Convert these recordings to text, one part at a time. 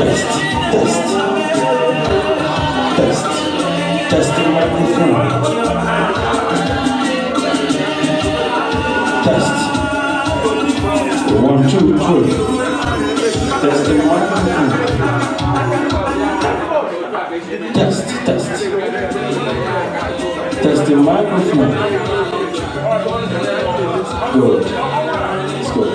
Testing microphone. Test. 1, 2, 3. Testing microphone. Test. Testing microphone. Good. It's good.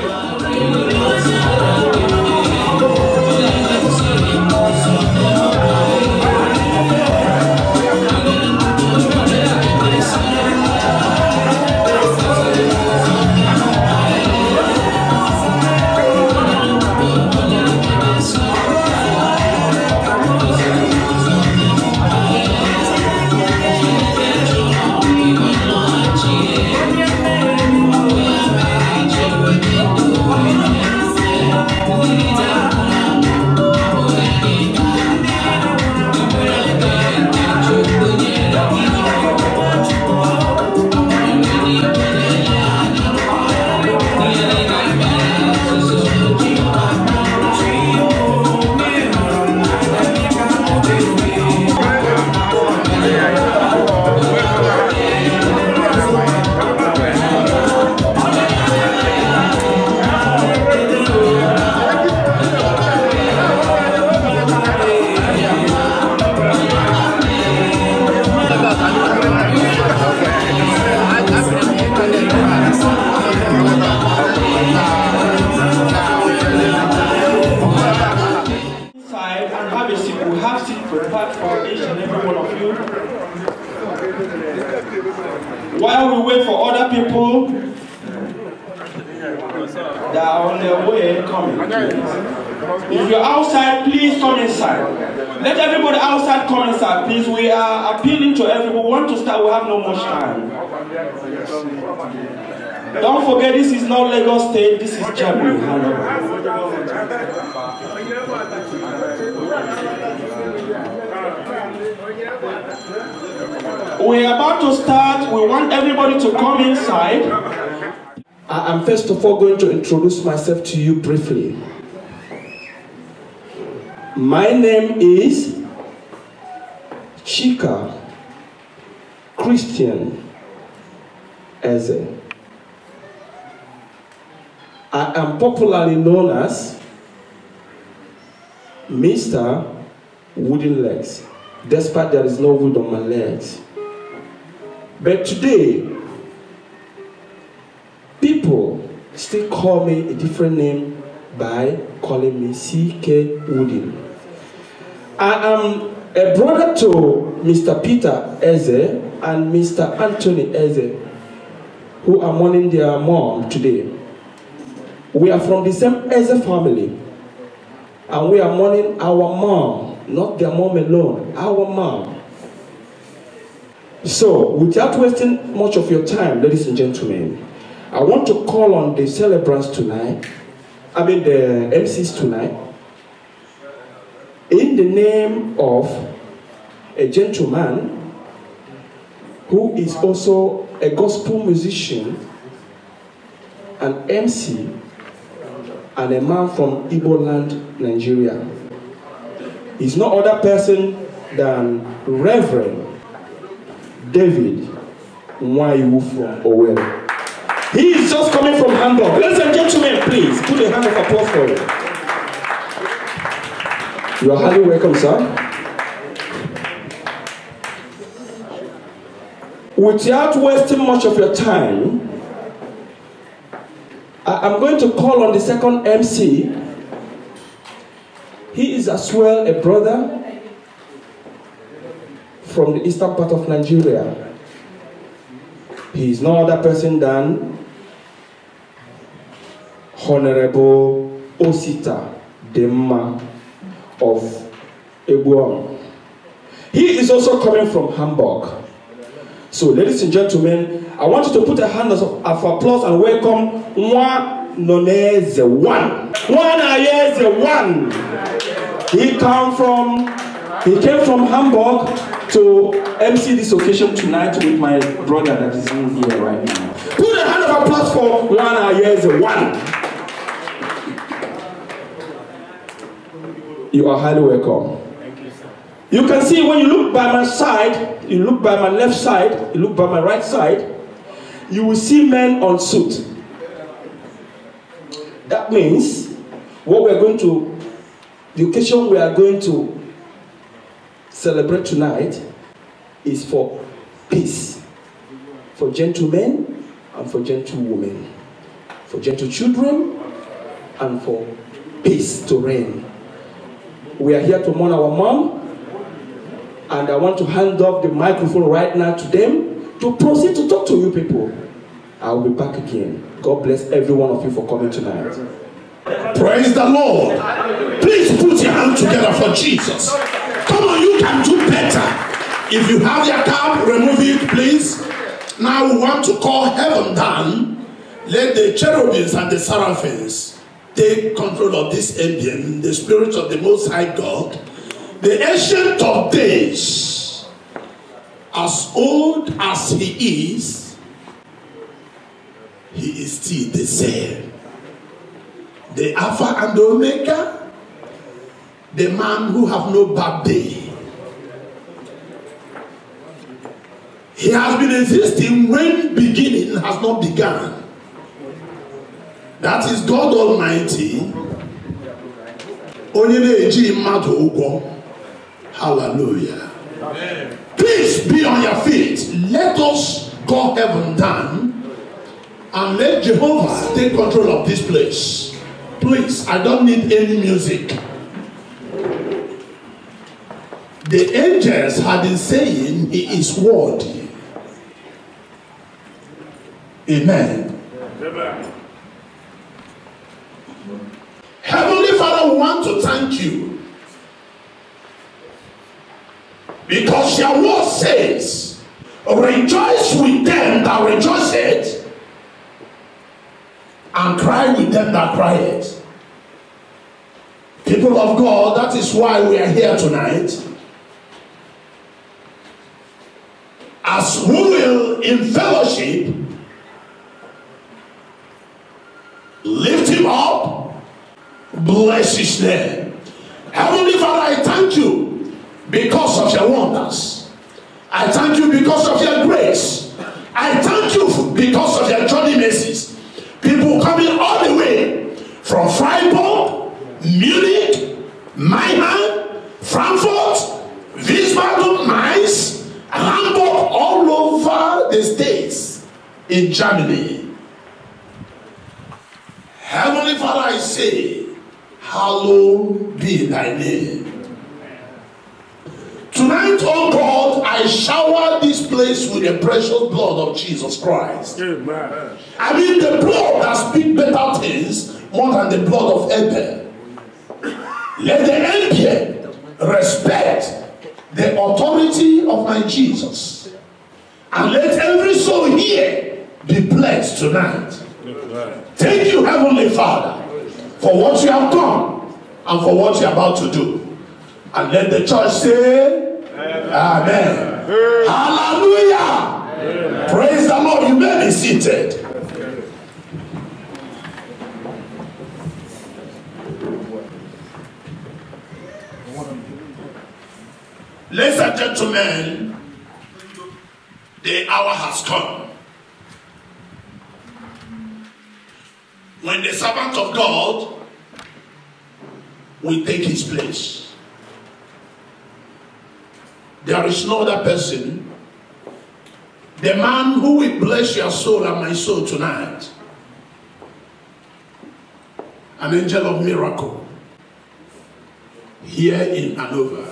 While we wait for other people that are on their way coming, if you're outside, please come inside. Let everybody outside come inside, please. We are appealing to everyone. We want to start. We have no much time. Don't forget, this is not Lagos State. This is Germany. We are about to start. We want everybody to come inside. I'm first of all going to introduce myself to you briefly. My name is Chika Christian Eze. I am popularly known as Mr. Wooden Legs, despite there is no wood on my legs. But today, people still call me a different name by calling me C.K. Wooden. I am a brother to Mr. Peter Eze and Mr. Anthony Eze, who are mourning their mom today. We are from the same Eze family, and we are mourning our mom, not their mom alone, our mom. So, without wasting much of your time, ladies and gentlemen, I want to call on the celebrants tonight, the MCs tonight, in the name of a gentleman who is also a gospel musician, an MC, and a man from Igbo land, Nigeria. He's no other person than Reverend David Nwaiwu from Owerri. He is just coming from Hamburg. Ladies and gentlemen, please put a hand of applause for him. You are highly welcome, sir. Without wasting much of your time, I'm going to call on the second MC. He is as well a brother from the eastern part of Nigeria. He is no other person than Honorable Osita Demma of Ebuam. He is also coming from Hamburg. So, ladies and gentlemen, I want you to put a hand of applause and welcome Nwanoneze One. Nwanoneze One. He came from Hamburg to MC this occasion tonight with my brother that is in here right now. Put a hand of applause for Nwanoneze One. you are highly welcome. Thank you, sir. You can see when you look by my side, you look by my left side, you look by my right side, you will see men on suit. That means what we are going to, the occasion we are going to celebrate tonight is for peace, for gentlemen and for gentlewomen, for gentle children and for peace to reign. We are here to mourn our mom, and I want to hand off the microphone right now to them to proceed to talk to you people. I will be back again. God bless every one of you for coming tonight. Praise the Lord. Please put your hands together for Jesus. Come on, you can do better. If you have your cap, remove it, please. Now we want to call heaven down. Let the cherubims and the seraphims take control of this ambient, the spirit of the Most High God, the Ancient of Days, as old as he is still the same. The Alpha and the Omega, the man who have no bad day. He has been existing when beginning has not begun. That is God Almighty. Hallelujah. Amen. Please be on your feet. Let us call heaven down and let Jehovah take control of this place. Please, I don't need any music. The angels had been saying he is worthy. Amen. Amen. Heavenly Father, we want to thank you because your word says, rejoice with them that rejoiceth and cry with them that crieth. People of God, that is why we are here tonight. As we will in fellowship lift him up, bless his name. Heavenly Father, I thank you because of your wonders. I thank you because of your grace. I thank you because of your journey mercies. People coming all the way from Freiburg, Munich, Mannheim, Frankfurt, Wiesbaden, Mainz, Hamburg, all over the states in Germany. Heavenly Father, I say, hallowed be thy name. Tonight, oh God, I shower this place with the precious blood of Jesus Christ. Amen. I mean the blood that speaks better things more than the blood of Abel. Let the ambient respect the authority of my Jesus. And let every soul here be blessed tonight. Amen. Thank you, Heavenly Father, for what you have done and for what you are about to do. And let the church say, Amen. Amen. Hallelujah. Amen. Praise the Lord. You may be seated. Ladies and gentlemen, the hour has come when the servant of God will take his place. There is no other person. The man who will bless your soul and my soul tonight. An angel of miracle here in Hanover.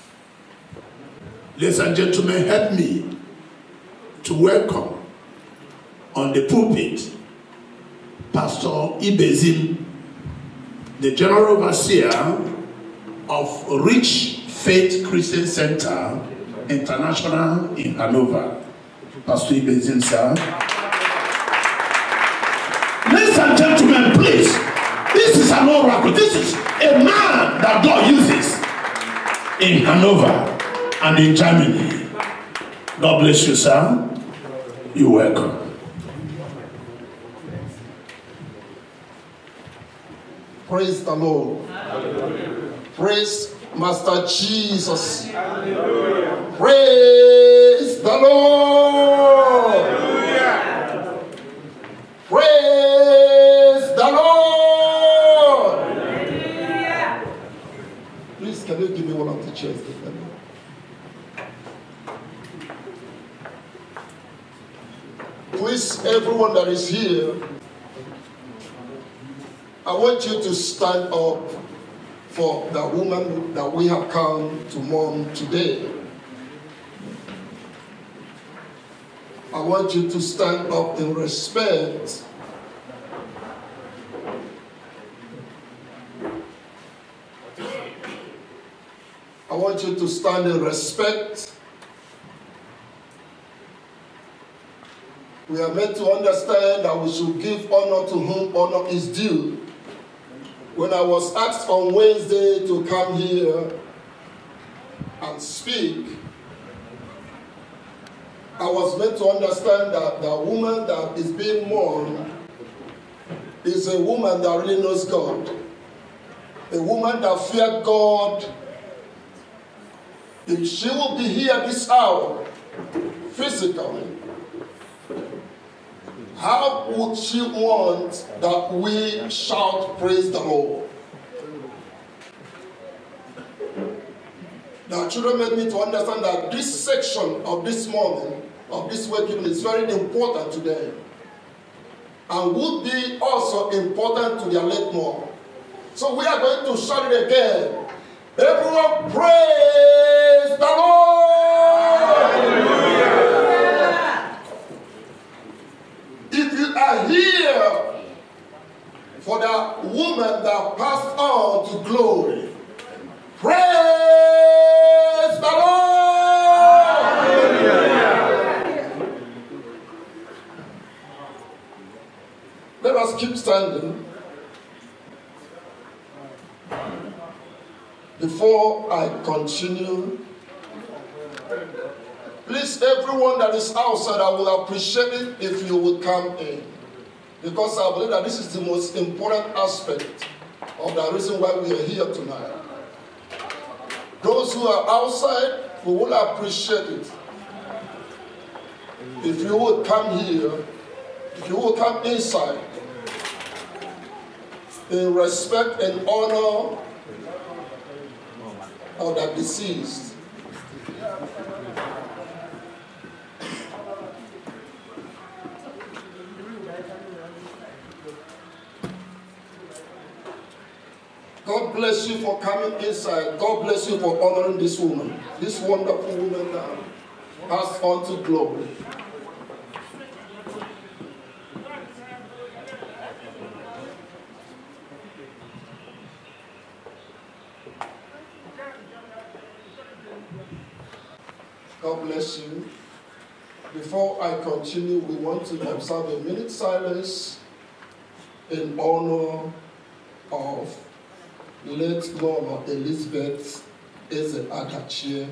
Ladies and gentlemen, help me to welcome on the pulpit Pastor Ibezim, the General Overseer of Rich Faith Christian Center International in Hanover. Pastor Ibezim, sir. Ladies and gentlemen, please, this is an oracle. This is a man that God uses in Hanover and in Germany. God bless you, sir. You're welcome. Praise the Lord. Praise Master Jesus. Hallelujah. Praise the Lord. Hallelujah. Praise the Lord. Hallelujah. Please, can you give me one of the chairs? Please, everyone that is here, I want you to stand up for the woman that we have come to mourn today. I want you to stand up in respect. I want you to stand in respect. We are meant to understand that we should give honor to whom honor is due. When I was asked on Wednesday to come here and speak, I was meant to understand that the woman that is being mourned is a woman that really knows God, a woman that feared God. If she will be here this hour, physically, how would she want that we shout praise the Lord? The children made me to understand that this section of this morning, of this working, is very important to them, and would be also important to their late mom. So we are going to shout it again. Everyone praise the Lord! Hallelujah. If you are here for the woman that passed on to glory, praise the Lord! Hallelujah. Let us keep standing. Before I continue, please, everyone that is outside, I will appreciate it if you would come in, because I believe that this is the most important aspect of the reason why we are here tonight. Those who are outside, we will appreciate it if you would come here, if you would come inside in respect and honor of the deceased. God bless you for coming inside. God bless you for honoring this woman, this wonderful woman that passed on to glory. God bless you. Before I continue, we want to observe a minute silence in honor of late Lord Elizabeth Eze Adachie.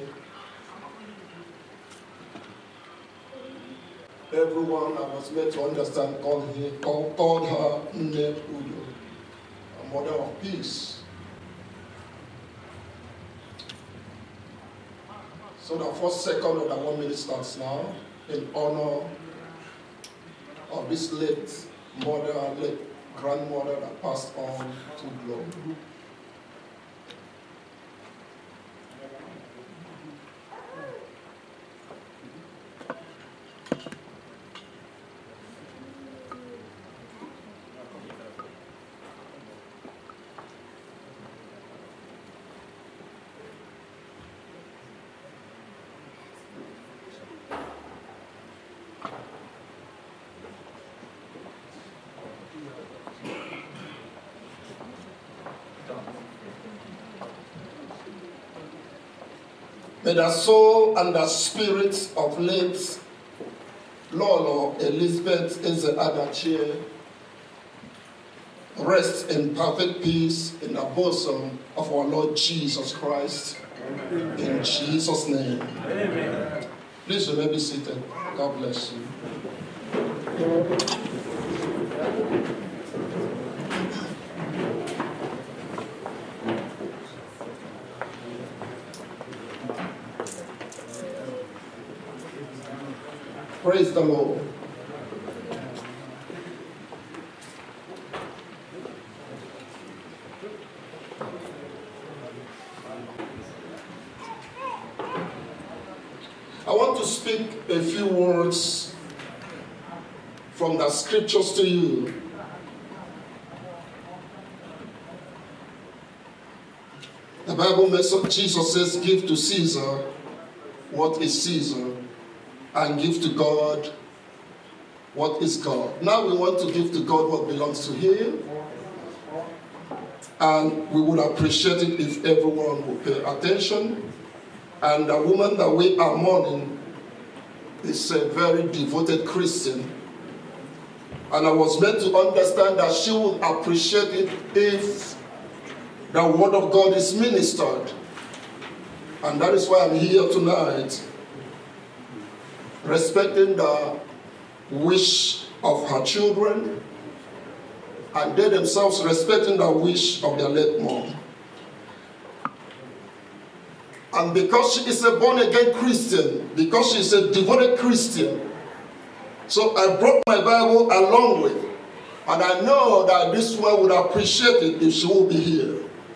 Everyone I was meant to understand called her Nne Udo, a mother of peace. So the first second of the 1 minute starts now in honor of this late mother, late grandmother that passed on to glory. May the soul and the spirit of late Lolo Elizabeth Eze Adachie rest in perfect peace in the bosom of our Lord Jesus Christ. Amen. In Jesus' name. Amen. Please remain be seated. God bless you. Praise the Lord. I want to speak a few words from the scriptures to you. The Bible makes up, Jesus says, give to Caesar what is Caesar, and give to God what is God. Now we want to give to God what belongs to Him, and we would appreciate it if everyone would pay attention. And the woman that we are mourning is a very devoted Christian, and I was meant to understand that she would appreciate it if the word of God is ministered. And that is why I'm here tonight, respecting the wish of her children, and they themselves respecting the wish of their late mom. And because she is a born-again Christian, because she is a devoted Christian, so I brought my Bible along with, and I know that this one would appreciate it if she will be here.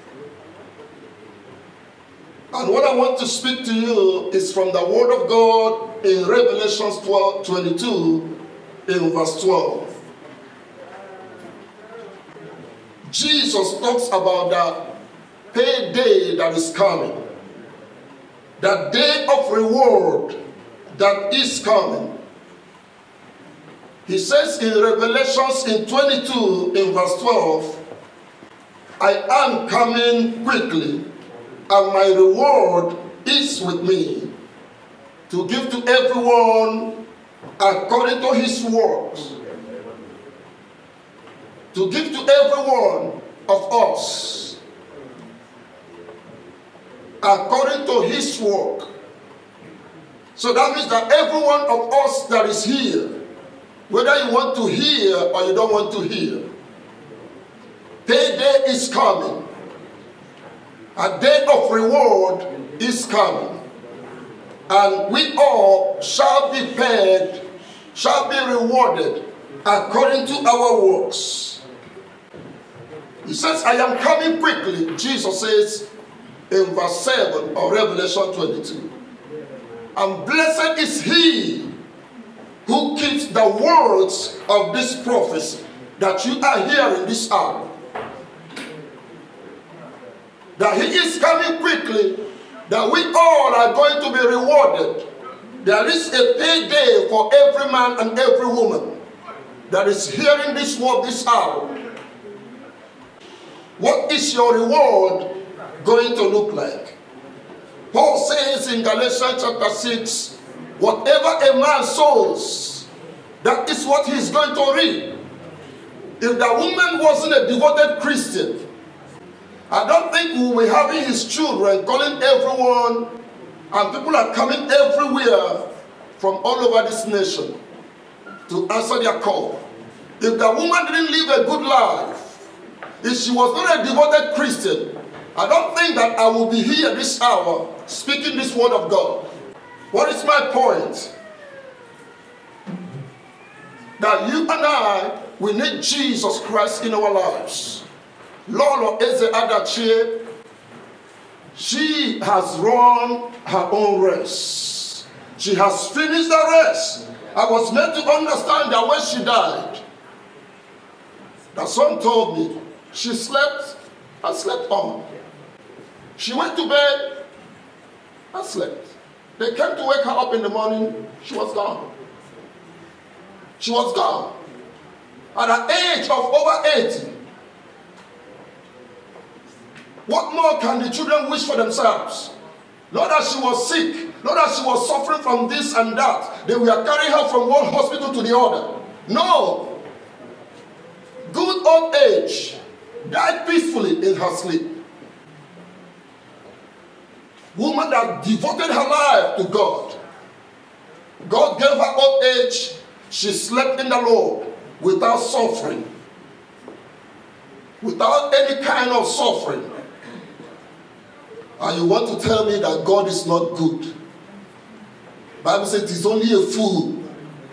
And what I want to speak to you is from the Word of God in Revelation 12:22, in verse 12. Jesus talks about the payday that is coming, the day of reward that is coming. He says in Revelations in 22, in verse 12, I am coming quickly, and my reward is with me, to give to everyone according to his works. To give to every one of us according to his work. So that means that every one of us that is here, whether you want to hear or you don't want to hear, payday is coming. A day of reward is coming. And we all shall be paid, shall be rewarded according to our works. He says, I am coming quickly, Jesus says in verse 7 of Revelation 22. And blessed is he who keeps the words of this prophecy that you are hearing this hour. That he is coming quickly, that we all are going to be rewarded. There is a payday for every man and every woman that is hearing this word this hour. What is your reward going to look like? Paul says in Galatians chapter 6, whatever a man sows, that is what he is going to reap. If the woman wasn't a devoted Christian, I don't think we will be having his children calling everyone, and people are coming everywhere from all over this nation to answer their call. If the woman didn't live a good life, if she was not a devoted Christian, I don't think that I will be here this hour speaking this word of God. What is my point? That you and I, we need Jesus Christ in our lives. Lolo Eze Adachi, she has run her own race. She has finished the race. I was meant to understand that when she died, the son told me, she slept, I slept on. She went to bed, I slept. They came to wake her up in the morning, she was gone. She was gone. At the age of over 80. What more can the children wish for themselves? Not that she was sick, not that she was suffering from this and that. They were carrying her from one hospital to the other. No. Good old age. Died peacefully in her sleep. Woman that devoted her life to God. God gave her old age. She slept in the Lord without suffering. Without any kind of suffering. And you want to tell me that God is not good? The Bible says it is only a fool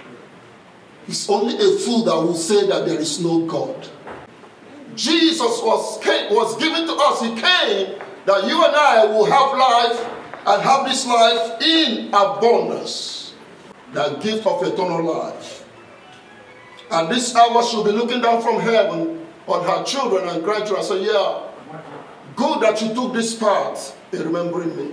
It's only a fool that will say that there is no God. Jesus was given to us. He came that you and I will have life and have this life in abundance. The gift of eternal life. And this hour she'll be looking down from heaven on her children and grandchildren and say, yeah, good that you took this part in remembering me.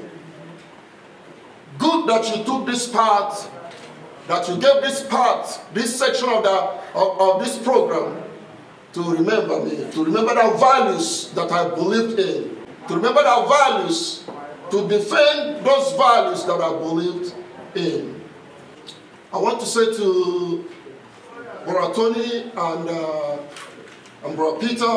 Good that you took this part, that you gave this part, this section of this program to remember me, to remember the values that I believed in, to remember the values, to defend those values that I believed in. I want to say to Brother Tony and Brother Peter,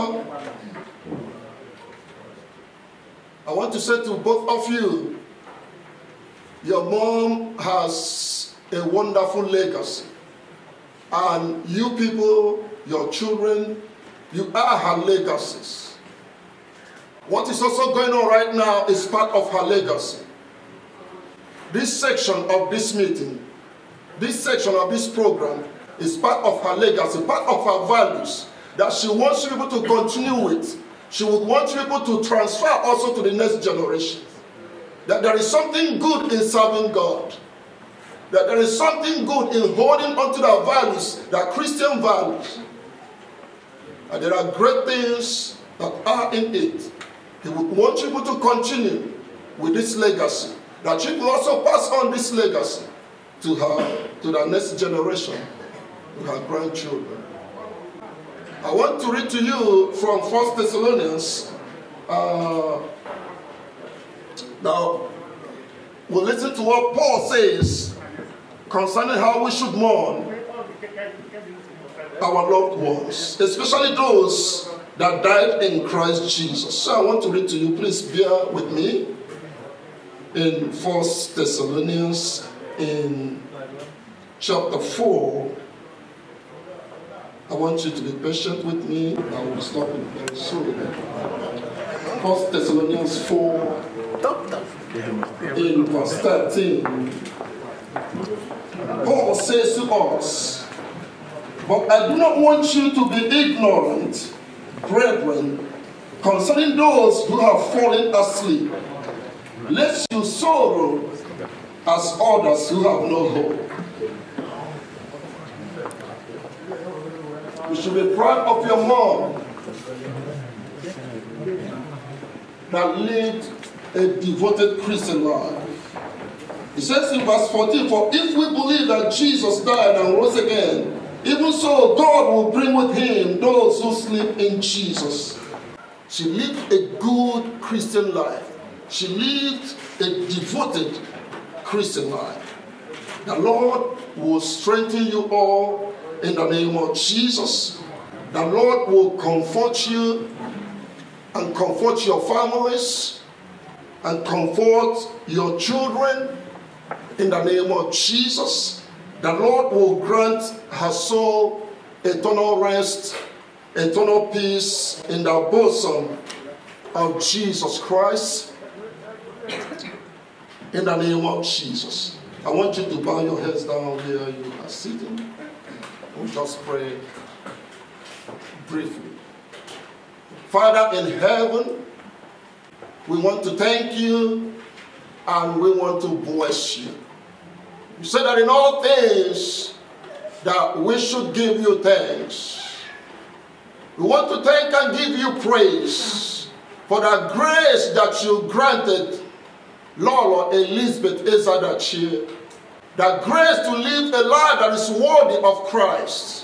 I want to say to both of you, your mom has a wonderful legacy. And you people, your children, you are her legacies. What is also going on right now is part of her legacy. This section of this meeting, this section of this program is part of her legacy, part of her values that she wants people to continue with. She would want people to transfer also to the next generation. That there is something good in serving God. That there is something good in holding onto the values, the Christian values. And there are great things that are in it. He would want people to continue with this legacy. That she will also pass on this legacy to the next generation, to her grandchildren. I want to read to you from 1 Thessalonians. Now, we'll listen to what Paul says concerning how we should mourn our loved ones, especially those that died in Christ Jesus. So I want to read to you, please bear with me, in 1 Thessalonians in chapter 4. I want you to be patient with me. I will stop it very soon. 1 Thessalonians 4 in verse 13. Paul says to us, but I do not want you to be ignorant, brethren, concerning those who have fallen asleep, lest you sorrow as others who have no hope. You should be proud of your mom that lived a devoted Christian life. It says in verse 14, for if we believe that Jesus died and rose again, even so God will bring with him those who sleep in Jesus. She lived a good Christian life. She lived a devoted Christian life. The Lord will strengthen you all in the name of Jesus. The Lord will comfort you and comfort your families and comfort your children in the name of Jesus. The Lord will grant her soul eternal rest, eternal peace in the bosom of Jesus Christ. In the name of Jesus. I want you to bow your heads down where you are sitting. We'll just pray briefly. Father in heaven, we want to thank you and we want to bless you. You said that in all things that we should give you thanks. We want to thank and give you praise for the grace that you granted Lolo Elizabeth Ezadachi, the grace to live a life that is worthy of Christ,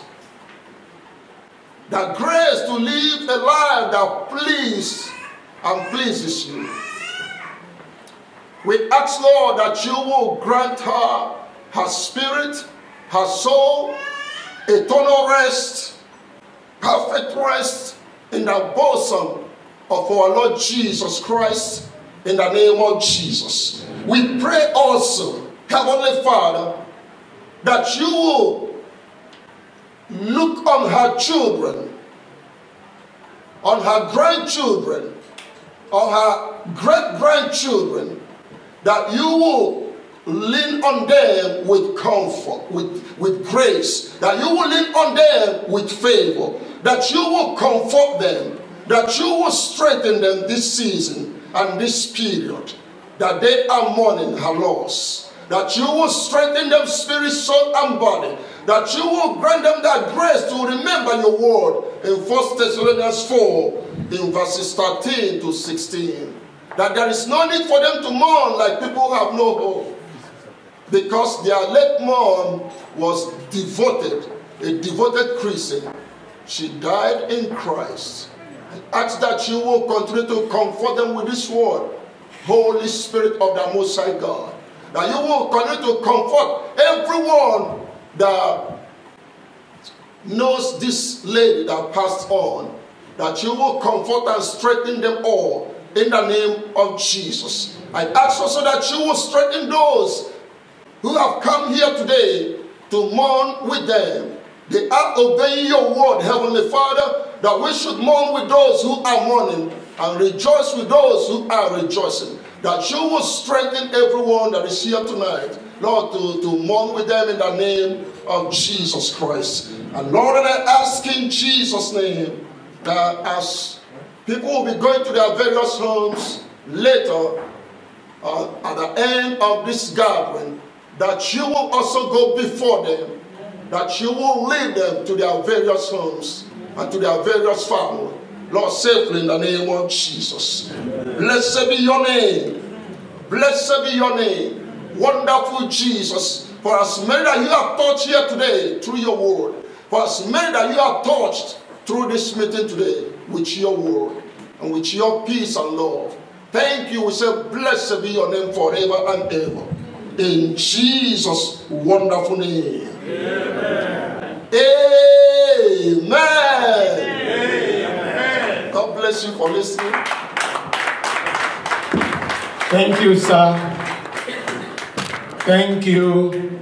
the grace to live a life that pleases you. We ask, Lord, that you will grant her spirit, her soul, eternal rest, perfect rest in the bosom of our Lord Jesus Christ, in the name of Jesus. We pray also, Heavenly Father, that you will look on her children, on her grandchildren, on her great-grandchildren, that you will lean on them with comfort, with grace, that you will lean on them with favor, that you will comfort them, that you will strengthen them this season and this period, that they are mourning her loss, that you will strengthen them spirit, soul, and body, that you will grant them that grace to remember your word in 1 Thessalonians 4, in verses 13 to 16, that there is no need for them to mourn like people who have no hope, because their late mom was devoted, a devoted Christian. She died in Christ. I ask that you will continue to comfort them with this word, Holy Spirit of the Most High God, that you will continue to comfort everyone that knows this lady that passed on, that you will comfort and strengthen them all in the name of Jesus. I ask also that you will strengthen those who have come here today to mourn with them. They are obeying your word, Heavenly Father, that we should mourn with those who are mourning and rejoice with those who are rejoicing. That you will strengthen everyone that is here tonight, Lord, to mourn with them in the name of Jesus Christ. And Lord, I ask in Jesus' name that as people will be going to their various homes later, at the end of this gathering, that you will also go before them, that you will lead them to their various homes and to their various families, Lord, safely in the name of Jesus. Blessed be your name. Blessed be your name. Wonderful Jesus. For as many that you have touched here today through your word, for as many that you have touched through this meeting today with your word and with your peace and love, thank you. We say, blessed be your name forever and ever. In Jesus' wonderful name. Amen. Amen. Amen. God bless you for listening. Thank you, sir. Thank you.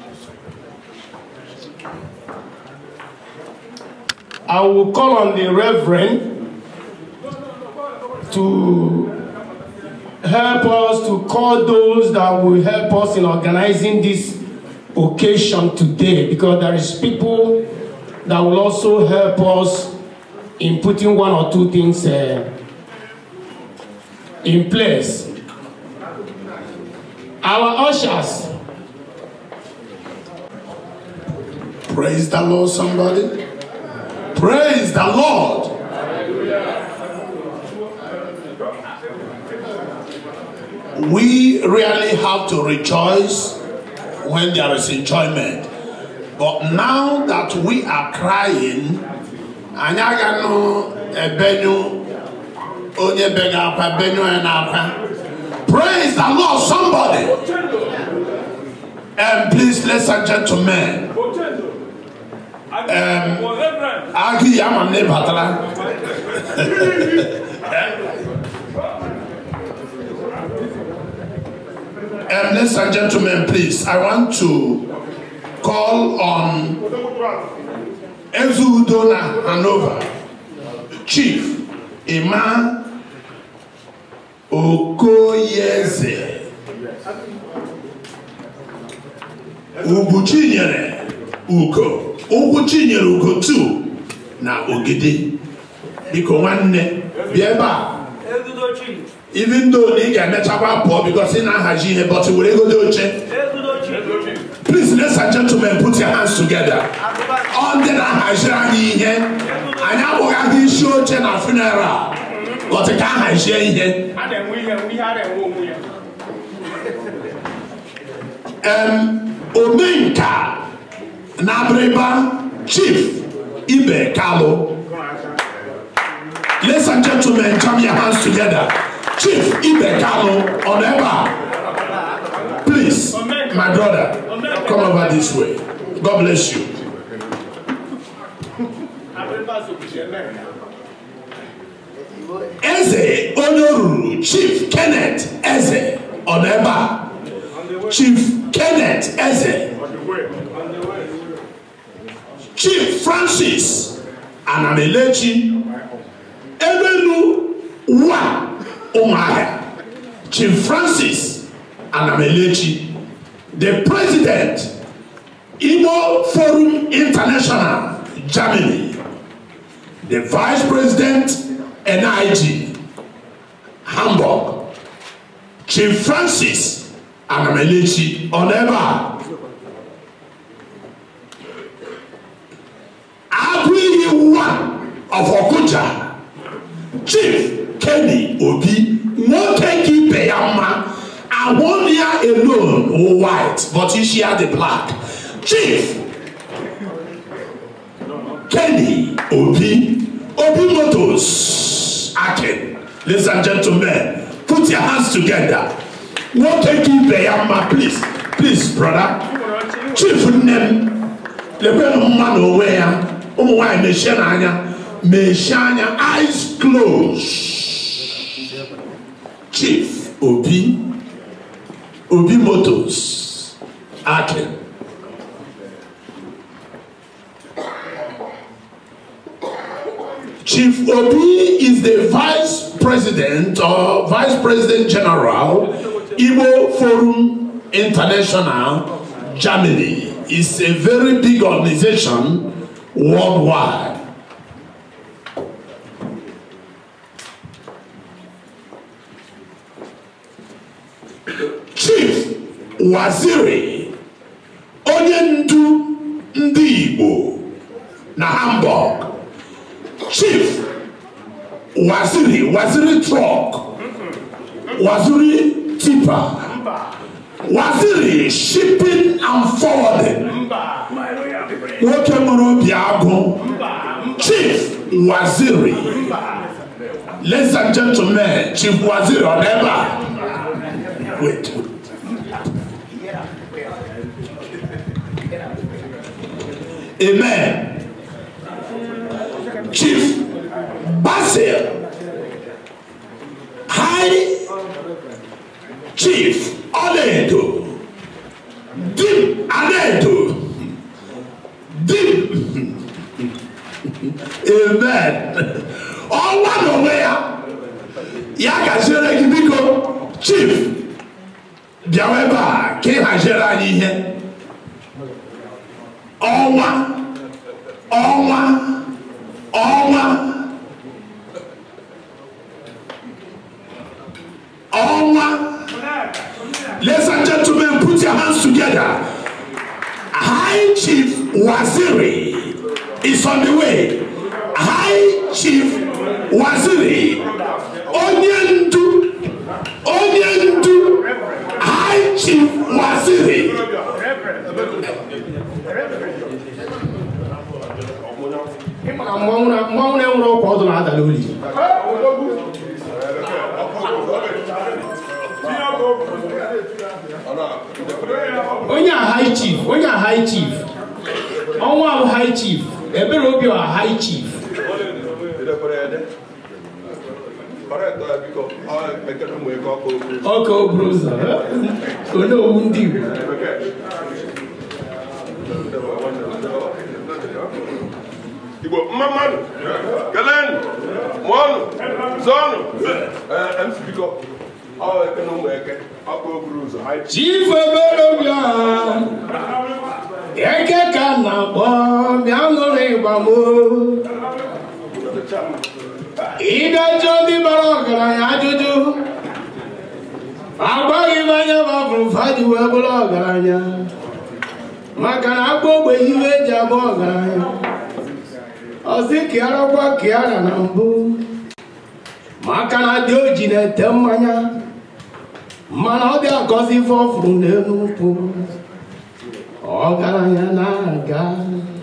I will call on the Reverend to help us, to call those that will help us in organizing this occasion today, because there is people that will also help us in putting one or two things in place. Our ushers. Praise the Lord, somebody. Praise the Lord. We really have to rejoice when there is enjoyment. But now that we are crying, praise the Lord, somebody. And please, ladies and gentlemen, ladies and gentlemen, please, I want to call on Ezudona Hanover, Chief Emma Okoyeze, Uguchinyere Ugo, Uguchinyere Ugo 2 na Ogede. Biko nwanne bieba. Even though they can make up poor because in Haji, but we will go to please, ladies and gentlemen, put your hands together. On the Haji here, and I will have this show and funeral. But I can't Haji here. Omenka Nabreba Chief Ibe Kalo. Ladies and gentlemen, jam your hands together. Chief Ibekano Oneba, please, my brother, come over this way. God bless you. Eze Onyoruru, Chief Kenneth Eze Oneba, Chief Kenneth Eze, Chief Francis Anamelechi, Ebenu Wa Umaya, Chief Francis Anamelechi, the president, Igbo Forum International, Germany, the vice president, NIG, Hamburg, Chief Francis Anamelechi Oneba, Agui one of Okuja, Chief Kenny Obi, Mokeki Peyama, and 1 year alone white, but you share the black. Chief Kenny Obi, Obi Motors, Aken. Ladies and gentlemen, put your hands together. Mokeki Peyama, please, brother. Chief name, Lebeno man aware. Why Meshanya, eyes closed. Chief Obi Motors, Aken. Chief Obi is the vice president or vice president general, Igbo Forum International, Germany. It's a very big organization worldwide. Chief Waziri onye ndu ndị Igbo na Hamburg. Chief Waziri truck, Waziri tipper, Waziri shipping and forwarding. Chief Waziri. Ladies and gentlemen, Chief Waziri Oneba. Wait. Amen. Chief Basil, High Chief Adedo, Dim Adedo, Dim. Amen. All one aware. Yaga Shere Kibiko, Chief Jaweba, King Hajera here. All one. Ladies and gentlemen, put your hands together. High Chief Waziri is on the way. High Chief Waziri, Onyendu, High Chief Waziri. Onye high chief. Onwa high chief. Ebere obi a high chief. Oko bruza. Ono undi. Igbo Mamadu, Galen, Mon, Zono, MC Biko, all economic, Oko Bruza. Chief Oberobia. Eke kana bo, miano rebamo. Ida jodi barogara ya juju. Agba ibanya ba fadi we barogara ya. Makana agbo iwe jabo gara ya. Oziki arokwa kiara na mbu. Makana dioji na temanya. Mana odi akosi fofuru n'enu pu. Ogaranya na-aga.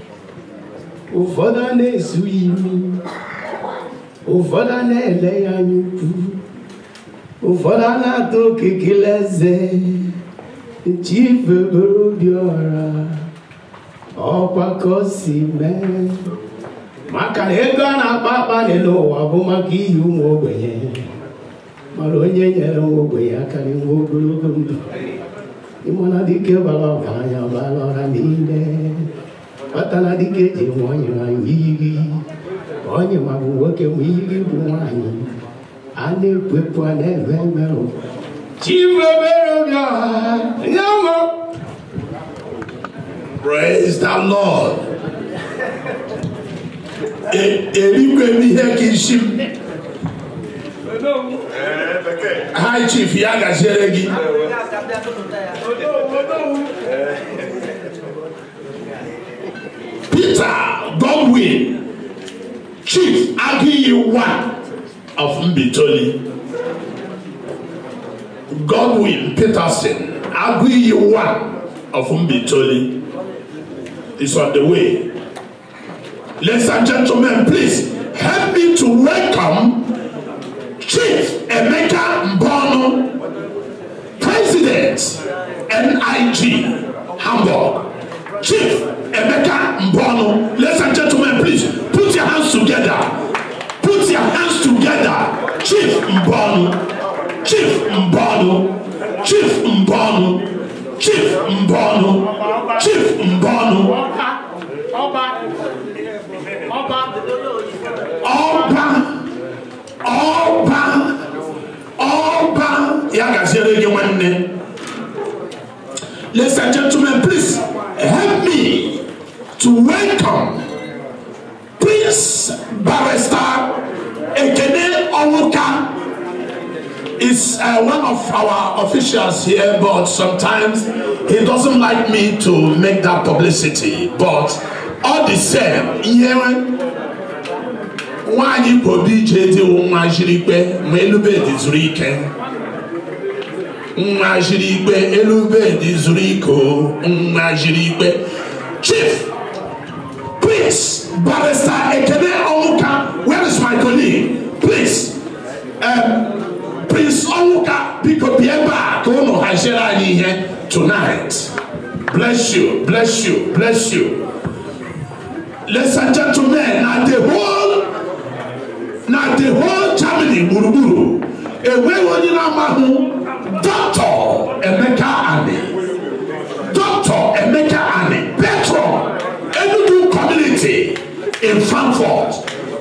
Ụfọdụ na-esu imi. Ụfọdụ na-ele ya nyukwu. Ụfọdụ na-atụ okikile eze. Chief Oberobia ọkwa ka o si mee. Maka na ego a na-akpa akpa n'ụwa bụ maka ihe ụmụ ogbenye. Mara onye nyere nwa ogbenye akarị nwa ogologo ndụ. Ịmana dike bara ọgaranya bara ọra niile. Kpatara dike ji nwanyị nwanyị iyiri. Onye ma bụ nwoke ma iyiri bụ nwanyị. A na-ekwepụ a na-eme emerụ. Chief Oberobia, nyama. Praise the Lord. High Chief Yaga Zeregi. Peter Godwin, Chief Agiyi1 of Mbitoli. Godwin Peterson, Agiyi1 of Mbitoli is on the way. Ladies and gentlemen, please help me to welcome Chief Emeka Mbono, President, NIG, Hamburg. Chief Emeka Mbono, ladies and gentlemen, please put your hands together. Put your hands together. Chief Mbono, Chief Mbono, Chief Mbono, Chief Mbono, Chief Mbono. Ladies and gentlemen, please help me to welcome Prince Barrister Ekene Onwuka. Is one of our officials here, but sometimes he doesn't like me to make that publicity. But all the same, Wani Kobi Jedi Umajiripe, Melube Dizurike, Umajiripe, Elube Dizuriko, Umajiripe, Chief Prince Barrister Ekene Onwuka. Where is my colleague? Please, Prince Onwuka, because be back tonight. Bless you, bless you, bless you. Ladies and gentlemen, now the whole Germany, Buruburu, Dr. Emeka Ani, Dr. Emeka Ani, patron, Enugu community in Frankfurt,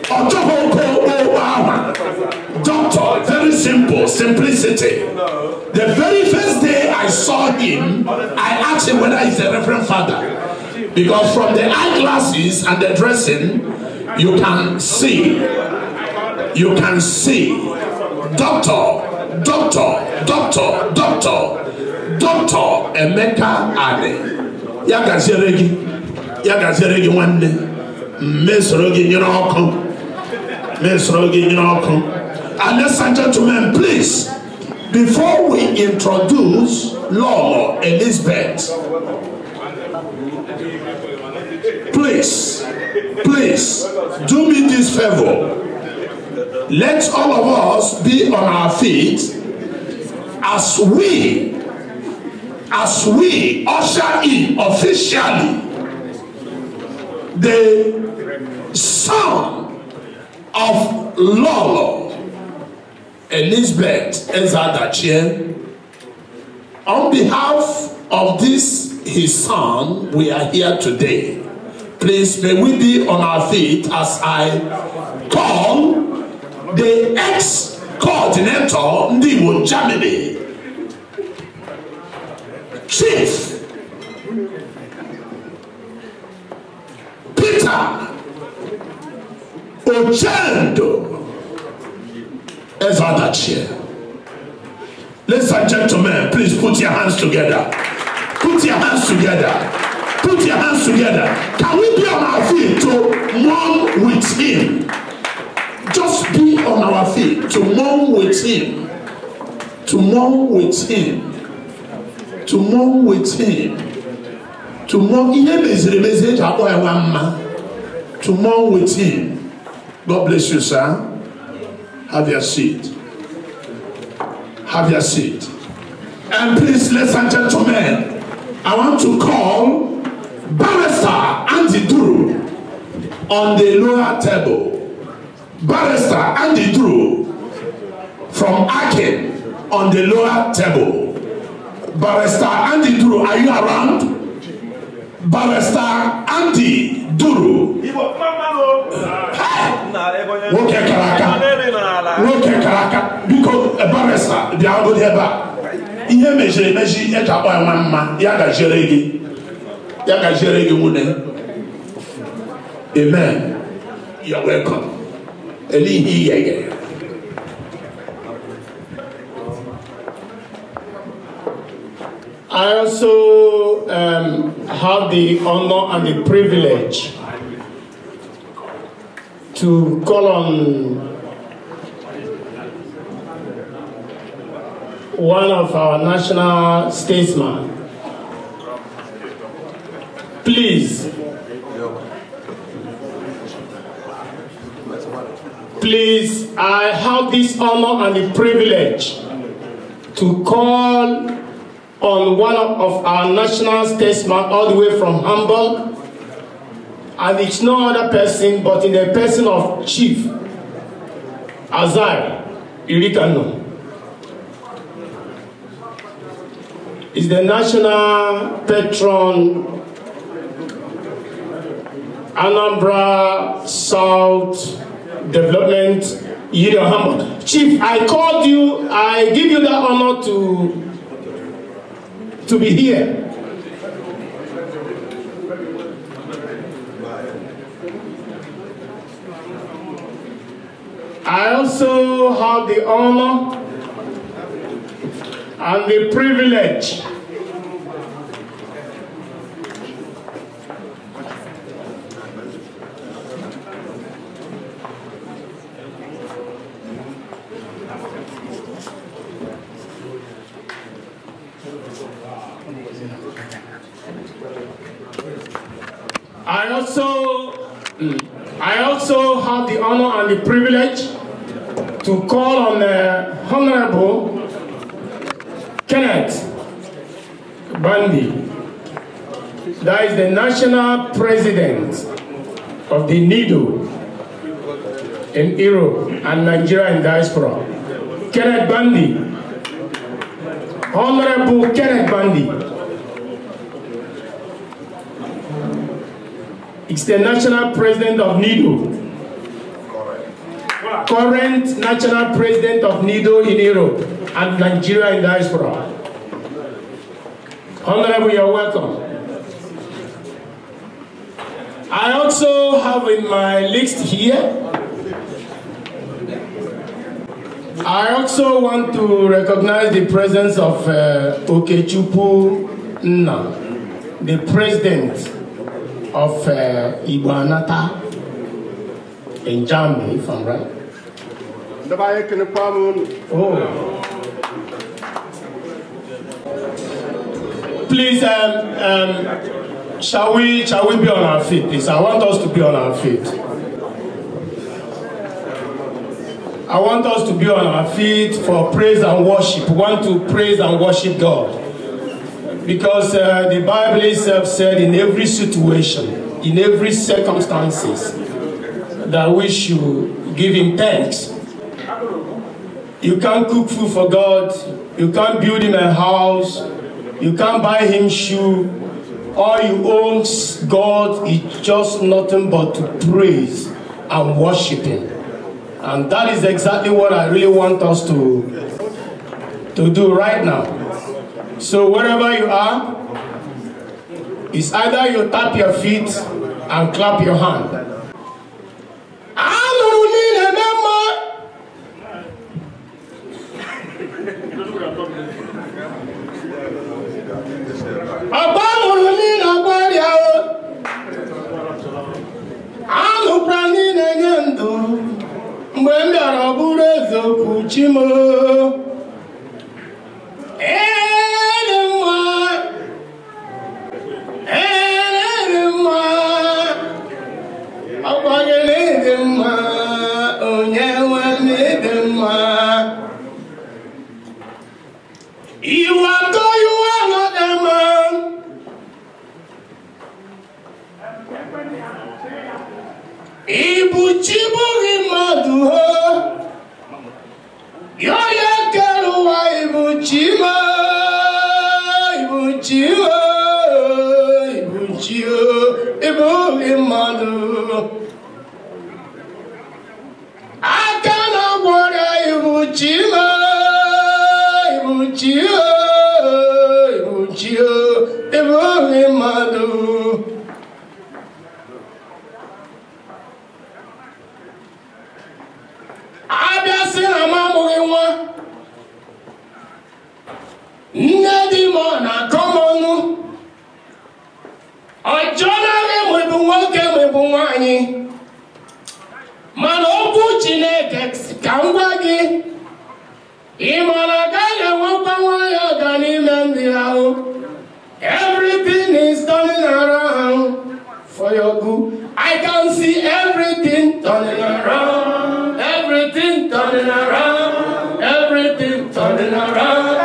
Doctor, very simple, simplicity. The very first day I saw him, I asked him whether he's a Reverend Father. Because from the eyeglasses and the dressing, you can see. Doctor Emeka Ani. Yagazeregi one day. Mesrogi, you know. And ladies and gentlemen, please, before we introduce Lolo Elizabeth, please do me this favor. Let all of us be on our feet as we usher in officially the son of Lolo Elizabeth Ezadachie. On behalf of this his son, we are here today. Please may we be on our feet as I call the ex-coordinator Ndiwo Germany, Chief Peter Ochendo Ezadachie. Ladies and gentlemen, please put your hands together. Put your hands together. Put your hands together. Can we be on our feet to mourn with him? Just be on our feet to mourn with him. To mourn with him. To mourn with him. To mourn. To mourn with him. God bless you, sir. Have your seat. Have your seat. And please, ladies and gentlemen, I want to call Barrister Andy Duru on the lower table. Barrister Andy Duru from Aken on the lower table. Barrister Andy Duru, are you around? Barrister Andy Duru. Okay, Karaka. Because a barrister, they are good here back. Ihe measure et à one man, Yaga Jeregi. Amen. You're welcome. I also have the honor and the privilege to call on one of our national statesmen. Please, I have this honor and the privilege to call on one of our national statesmen all the way from Hamburg, and it's no other person but in the person of Chief Azai Irikano. Is the national patron, Anambra South Development Union Hamburg. Chief, I called you, I give you that honor to be here. I also have the honor and the privilege I also have the honor and the privilege to call on Honorable Kenneth Bandi, that is the National President of the NIDO in Europe and Nigeria and diaspora. Kenneth Bandi, Honorable Kenneth Bandi. It's the National President of NIDO. Current National President of NIDO in Europe and Nigeria and diaspora. Honorable, you're welcome. I also have in my list here, I also want to recognize the presence of Okechukwu Nna, the President of Igbanata in Germany, if I'm right. Oh. Please, shall we be on our feet, please? I want us to be on our feet. I want us to be on our feet for praise and worship. We want to praise and worship God. Because the Bible itself said in every situation, in every circumstances, that we should give Him thanks. You can't cook food for God. You can't build Him a house. You can't buy Him shoe. All you own God is just nothing but to praise and worship Him. And that is exactly what I really want us to do right now. So wherever you are, it's either you tap your feet and clap your hand. Ibuchi Nnedimo na komonu. Ojonale mwebu nwoke mwebu nwanyi. Mana okwu Chineke ka m gwa gị. Ị mara ga enwekwa nwayọ ga n'ime ndị ahụ. Everything is turning around for your good. I can see everything turning around. Everything turning around. Everything turning around.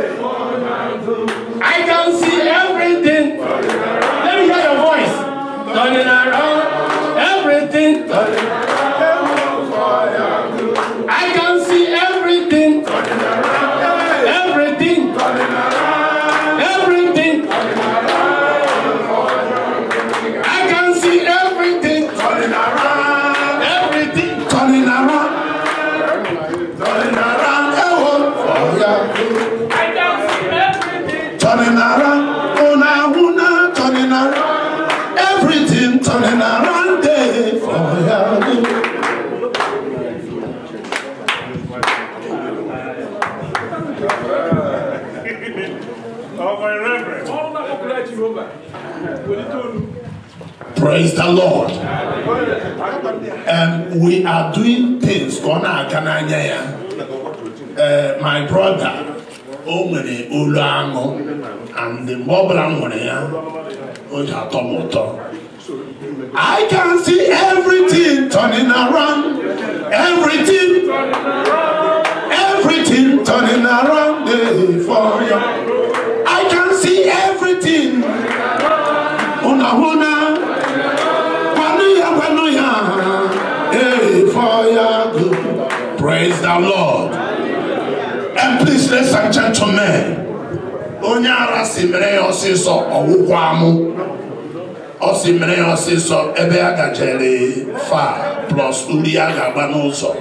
I can see everything. Let me hear your voice. Turning around. Everything turning around. I can see everything. Turning around. Everything turning around. Everything turning around. I can see everything turning around. Everything turning around. Turning around. I can see everything turning around. Una turning around. Everything turning around there for you. Praise the Lord. We are doing things. My brother, Omene Ulango, and the Moblan, I can see everything turning around. Everything turning around for you. I can see everything. Praise the Lord. And please, ladies and gentlemen, Onyara simere osiso owukwamu. Osimere osiso ebe agajere fa plus uri agagba n'ụzọ.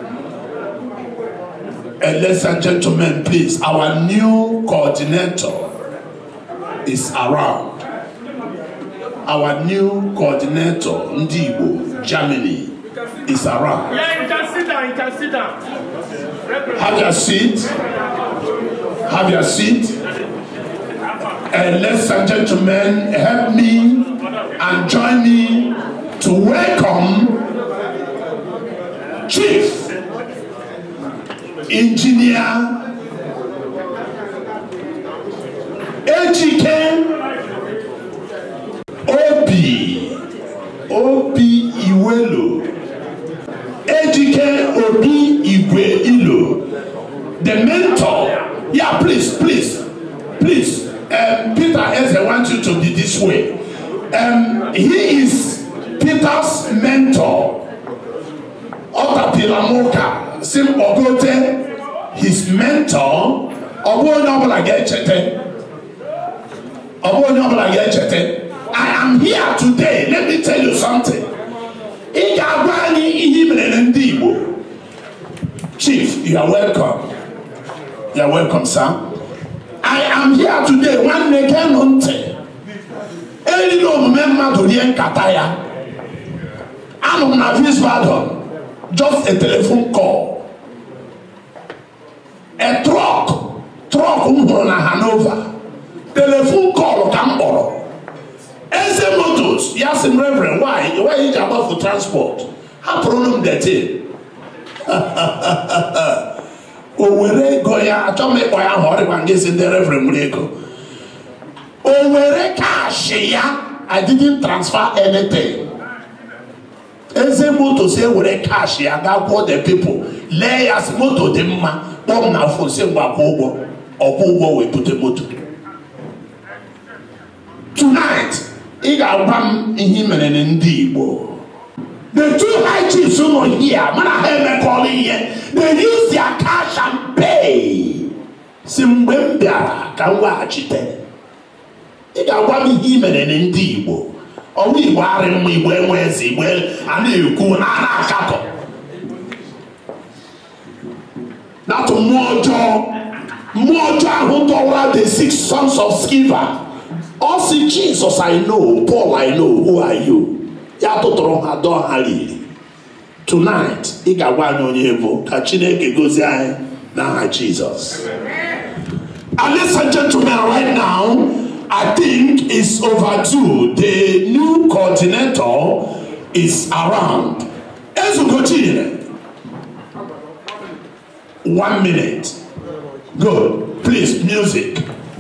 And ladies and gentlemen, please, our new coordinator is around. Our new coordinator, Ndibo, Germany, is around. Yeah, you can sit down, you can sit down. Have your seat. Have your seat. And ladies and gentlemen, help me and join me to welcome Chief Engineer Ejike Obi Iwelo. Ejike Obi Igwe Ilo, the mentor. Yeah, please. Peter Eze wants you to be this way. He is Peter's mentor. Otapilamoka, Sim Ogote, his mentor. I am here today. Let me tell you something. Chief, you are welcome. You are welcome, sir. I am here today. One again on Any no member to the Kataya. I'm on a visit. Just a telephone call. A truck na Hanover. Telephone call Campbell. Eze Motors, yes, Reverend, why you jump for transport? How problem that is? Owere goya, I don't make why I'm hard when getting the Reverend Muleko. Owere cash, I didn't transfer anything. Eze Motors say were cash, I got what the people. Layers moto them ma, bomb now for say Wabogo or Bobo we put a motor. Tonight, Igabam in him and Ndibo. The two high chiefs who are here, man, I heard them calling here. They use their cash and pay. Simbembia can watch it. Igabam him and Ndibo. Or we waren we well, and you could not have. Not more job who told the 6 sons of Sceva. Also, Jesus, I know. Paul, I know. Who are you? Tonight, Igawano Yevo, Kachineke goes na Jesus. And ladies and gentlemen, right now, I think it's overdue. The new coordinator is around. Ezugochi, 1 minute. Good. Please, music.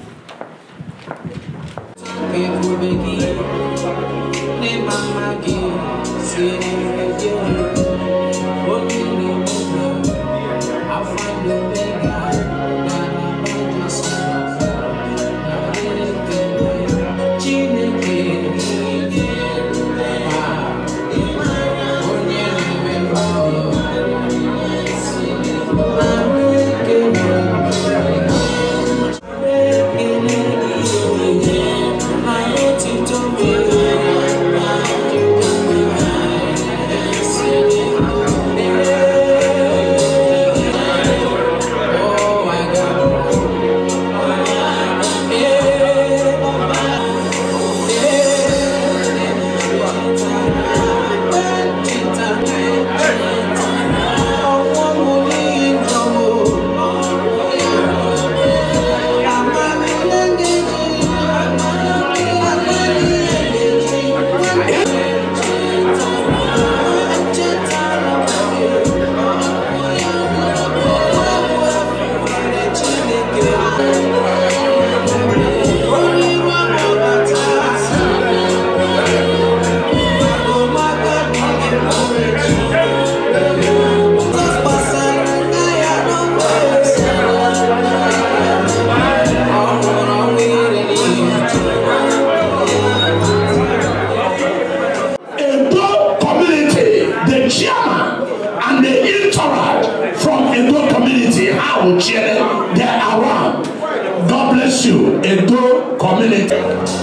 They're around. God bless you. Edo community.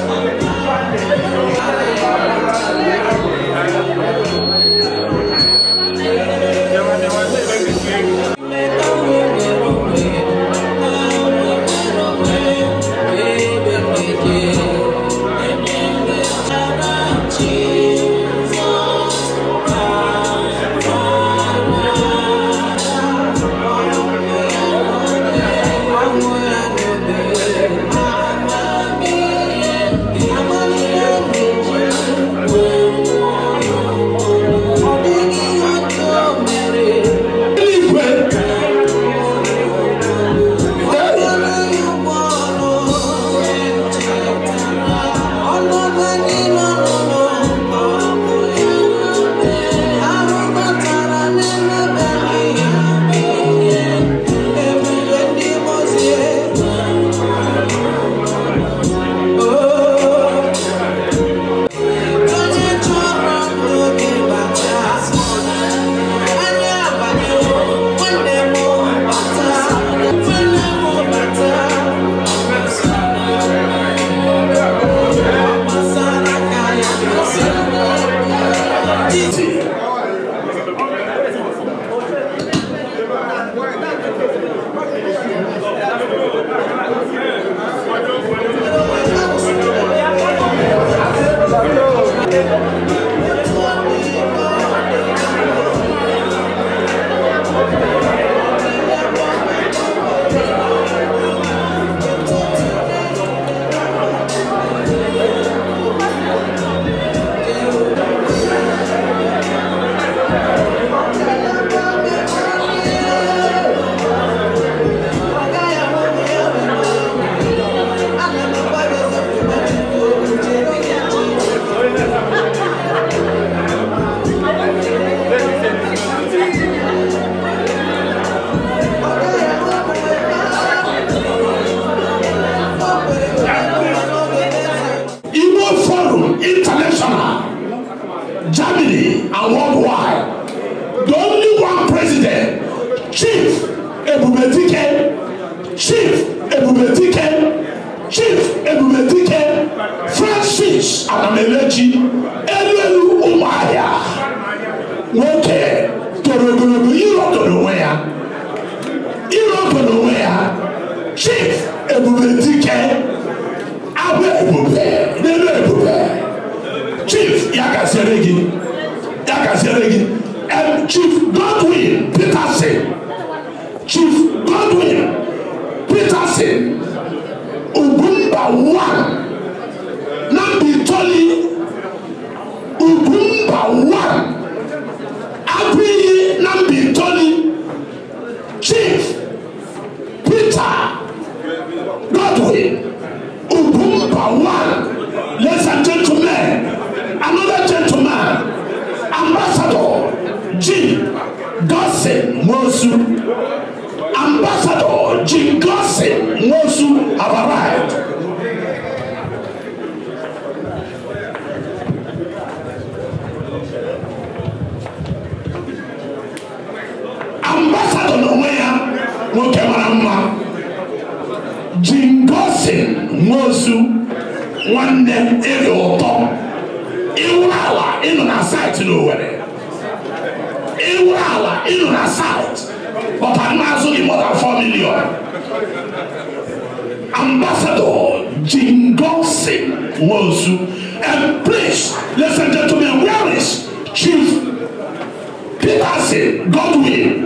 Germany and worldwide. The only one president, Chief Ebubedike, Francis Anamelechi, Elelu Umaya, Woke, Torogologo, Irotonowea, Chief Ebubedike, Abe Ebube, Nero Ebube. Chief Yakaseregi, and Chief Godwin Peterson, Godwin Ugumba one. Ladies and gentlemen, another gentleman, Ambassador Jim Gossen Mosu. Ambassador Jim Gossen Mosu have arrived. Ambassador Nomeya Mokemarama Jim Gossen Mosu one name Eloto Iwala in on a site nowhere. Iwala in on a site. But I'm actually more than 4 million. Ambassador Jim Gossen Mosu. And please, ladies and gentlemen, where is Chief Peterson Godwin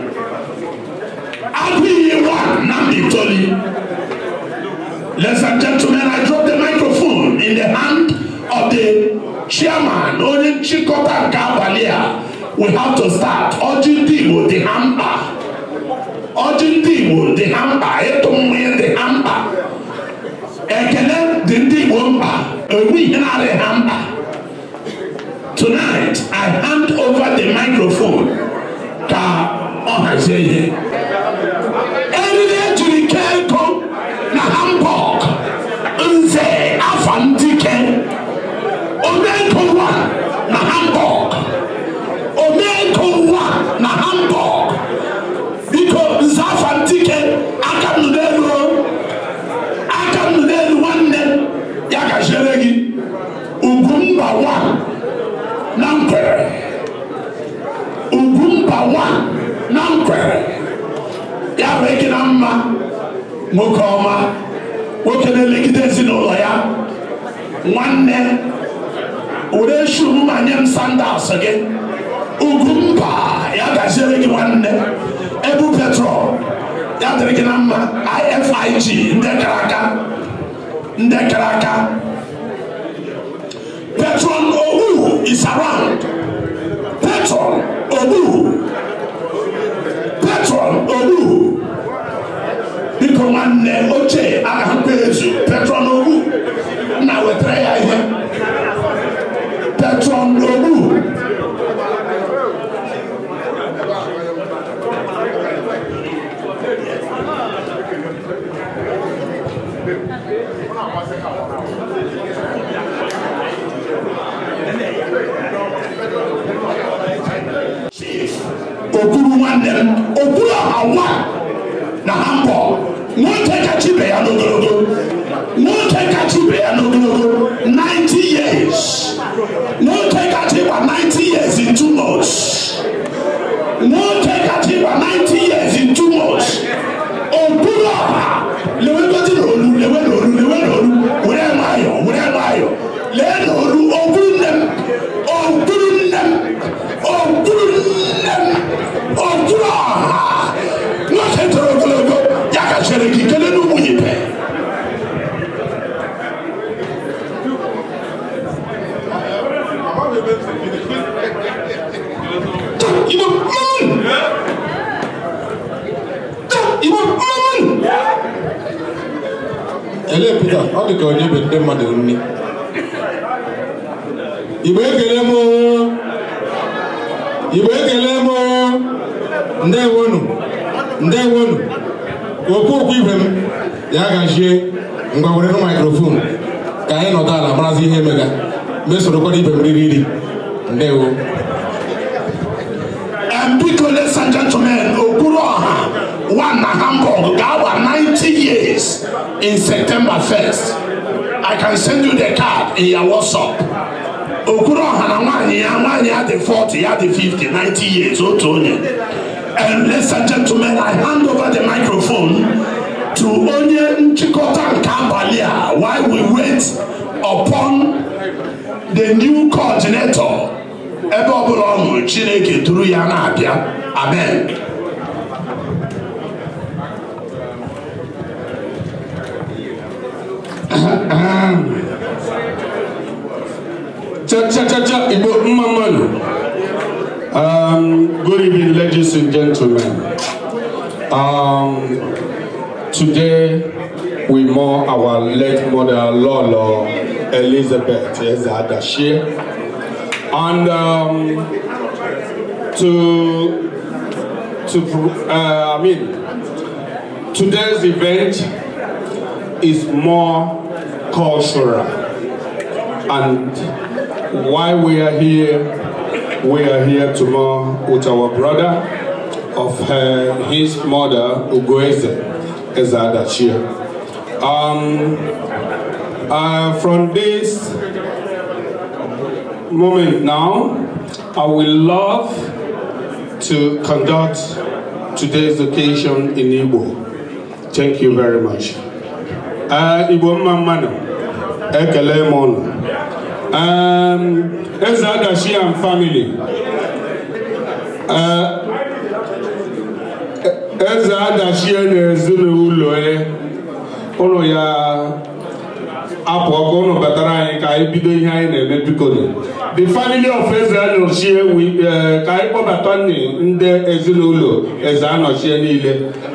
Agui-Yewan Namdi-Toli? Ladies and gentlemen, I drop the microphone in the hand of the chairman, Onye Chikota Kabalia. We have to start. Ojindi the hamper. Ojindi the hamper. Etomwe the hamper. Ekele the womba. We are the hamper. Tonight, I hand over the microphone to Ohazeye. Every day, Jurike come na Hamburg. Nze Afandike. Omeko one na Hamburg. Omeko one na Hamburg. Because Nze Afandike akamnudelu wanne yaka sheregi. Ugumba one. Namkwere Ugumba one Namkwere ya weke na mma nwoke ọma nwoke na-elegide ezinụlọ ya nwanne were shuru ma nye m sandals gị Ugumba ya gaziere gị nwanne Ebu Petrol ya dịrị gị na mma IFIG ndị kara aka Petron Obu is around. Petron Obu. Because one oche akapezu. Petron Obu. Na wetre ya ihe. Petron Obu. Okuru wandem okuru awa na Hamburg won't kachibe ya n'ogologo 90 years won't kachiba 90 years in 2 months won't kachiba 90 years in 2 months okuru lewe wure mayo le no okuru nem Ele Peter, ọ dị ka onye be ndị mmadụ nni. Igbo ekele m ndewonu okwu ibe m ya gajie ngwa were na microphone ka anyị nọdụ ala marazi ihe mega mesorokwara ibe m riri ndewo. Because, ladies and gentlemen, Okuroha one na Hamburg got 90 years in September 1st. I can send you the card in your WhatsApp. Okuroha na one had the 40, had the 50, 90 years old. And ladies and gentlemen, I hand over the microphone to Onye Chikota Kabalia while we wait upon the new coordinator. Ebe ọbụla ọnụ Chineke duru ya na-abịa. Amen. Igbo mmamanu. Good evening, ladies and gentlemen. Today we mourn our late mother, Lolo Elizabeth Ezadashie. And today's event is more cultural. And why we are here tomorrow with our brother of his mother, Ugoeze Ezadashie. From this moment now, I will love to conduct today's occasion in Igbo. Thank you very much. Igbo Mamano, Ekele Mono. Ezadashie and family. Ezadashie n'ezinụlọ ụlọ ya apụ ọkụ batara anyị ka anyị bido ihe anyị na-eme bikoni. The family of Ezadashie ka anyị kpọbata ndị ezinụlọ Ezadashie niile.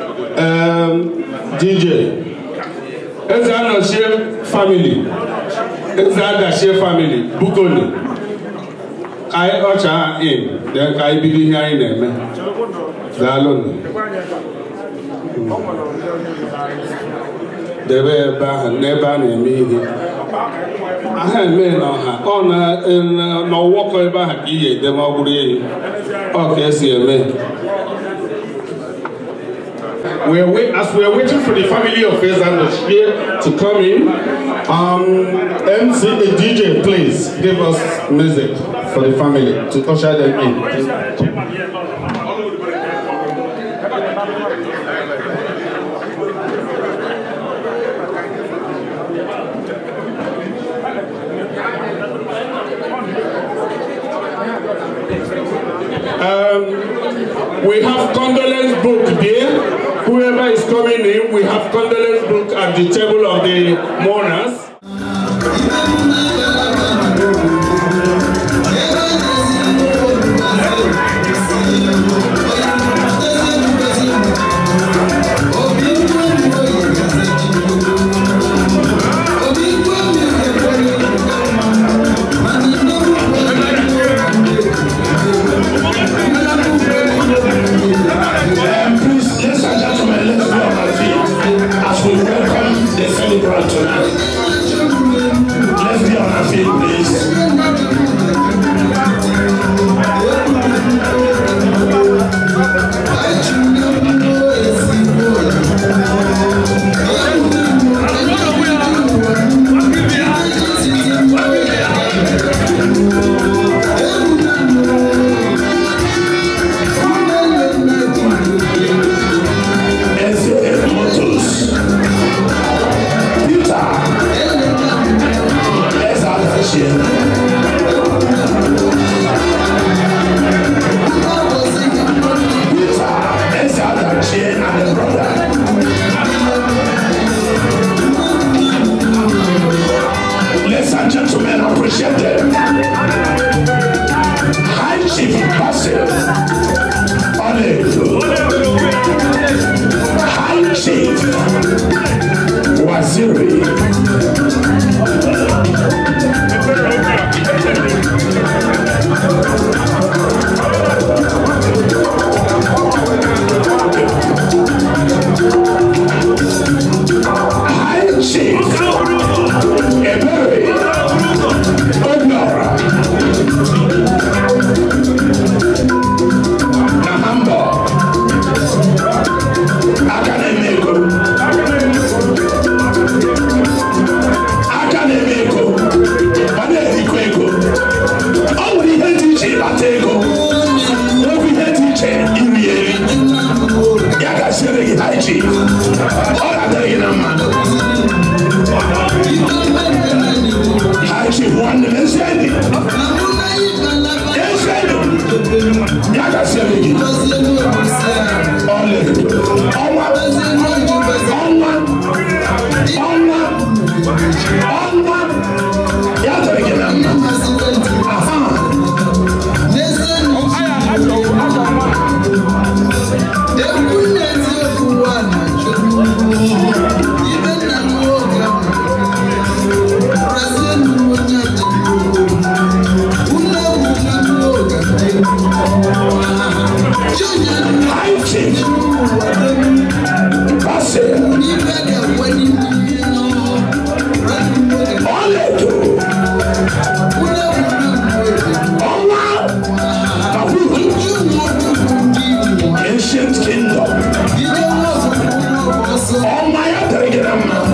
DJ Ezadashie family. Ezadashie family bukoni. I usher in, then I be here in them. They were never me. I had men on no walk over here, them all okay, see me. As we are waiting for the family of Ezadashie to come in, MC DJ, please give us music for the family to usher them in. We have condolence book there. Whoever is coming in, we have condolence book at the table of the mourners. Let's be on our feet, please. Ladies and gentlemen, appreciate them. High Chief Basil Olefu, High Chief Waziri, High Chief Ebere Ognora, Nahamba, Akademiko, Manezikweko. All we had teaching Batego, all we had teaching Irieli, Yakasiri Haichi, all other in a man. Haichi won the message. Yes, Yakasiri. ọnwa ya dịrị gị na mma.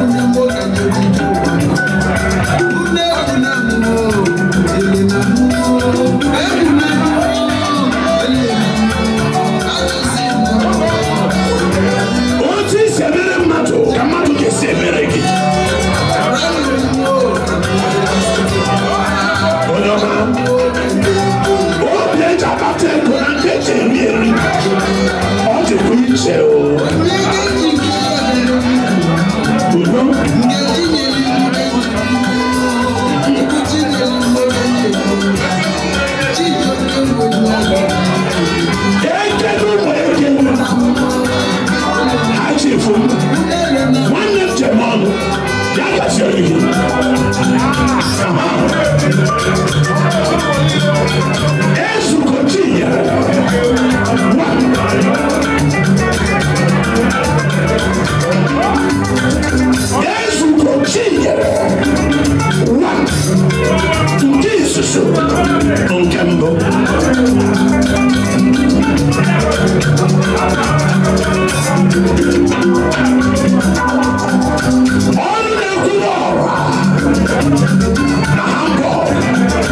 Otu isi emere mmadụ ka mmadụ ga-esi emere gị. Onye ọma, obi eji akpata ego na nke eji eri eri, ọ dịkwa iche o. Udo. Ekele ụmụ eke ha chefu nwanne m jem ọnụ ya gasịrị gị. Ezukochi ya Ezukochi nyere nwa nke izuzu nke mbụ. Ọnụ na-ekwuru ọra na Hamburg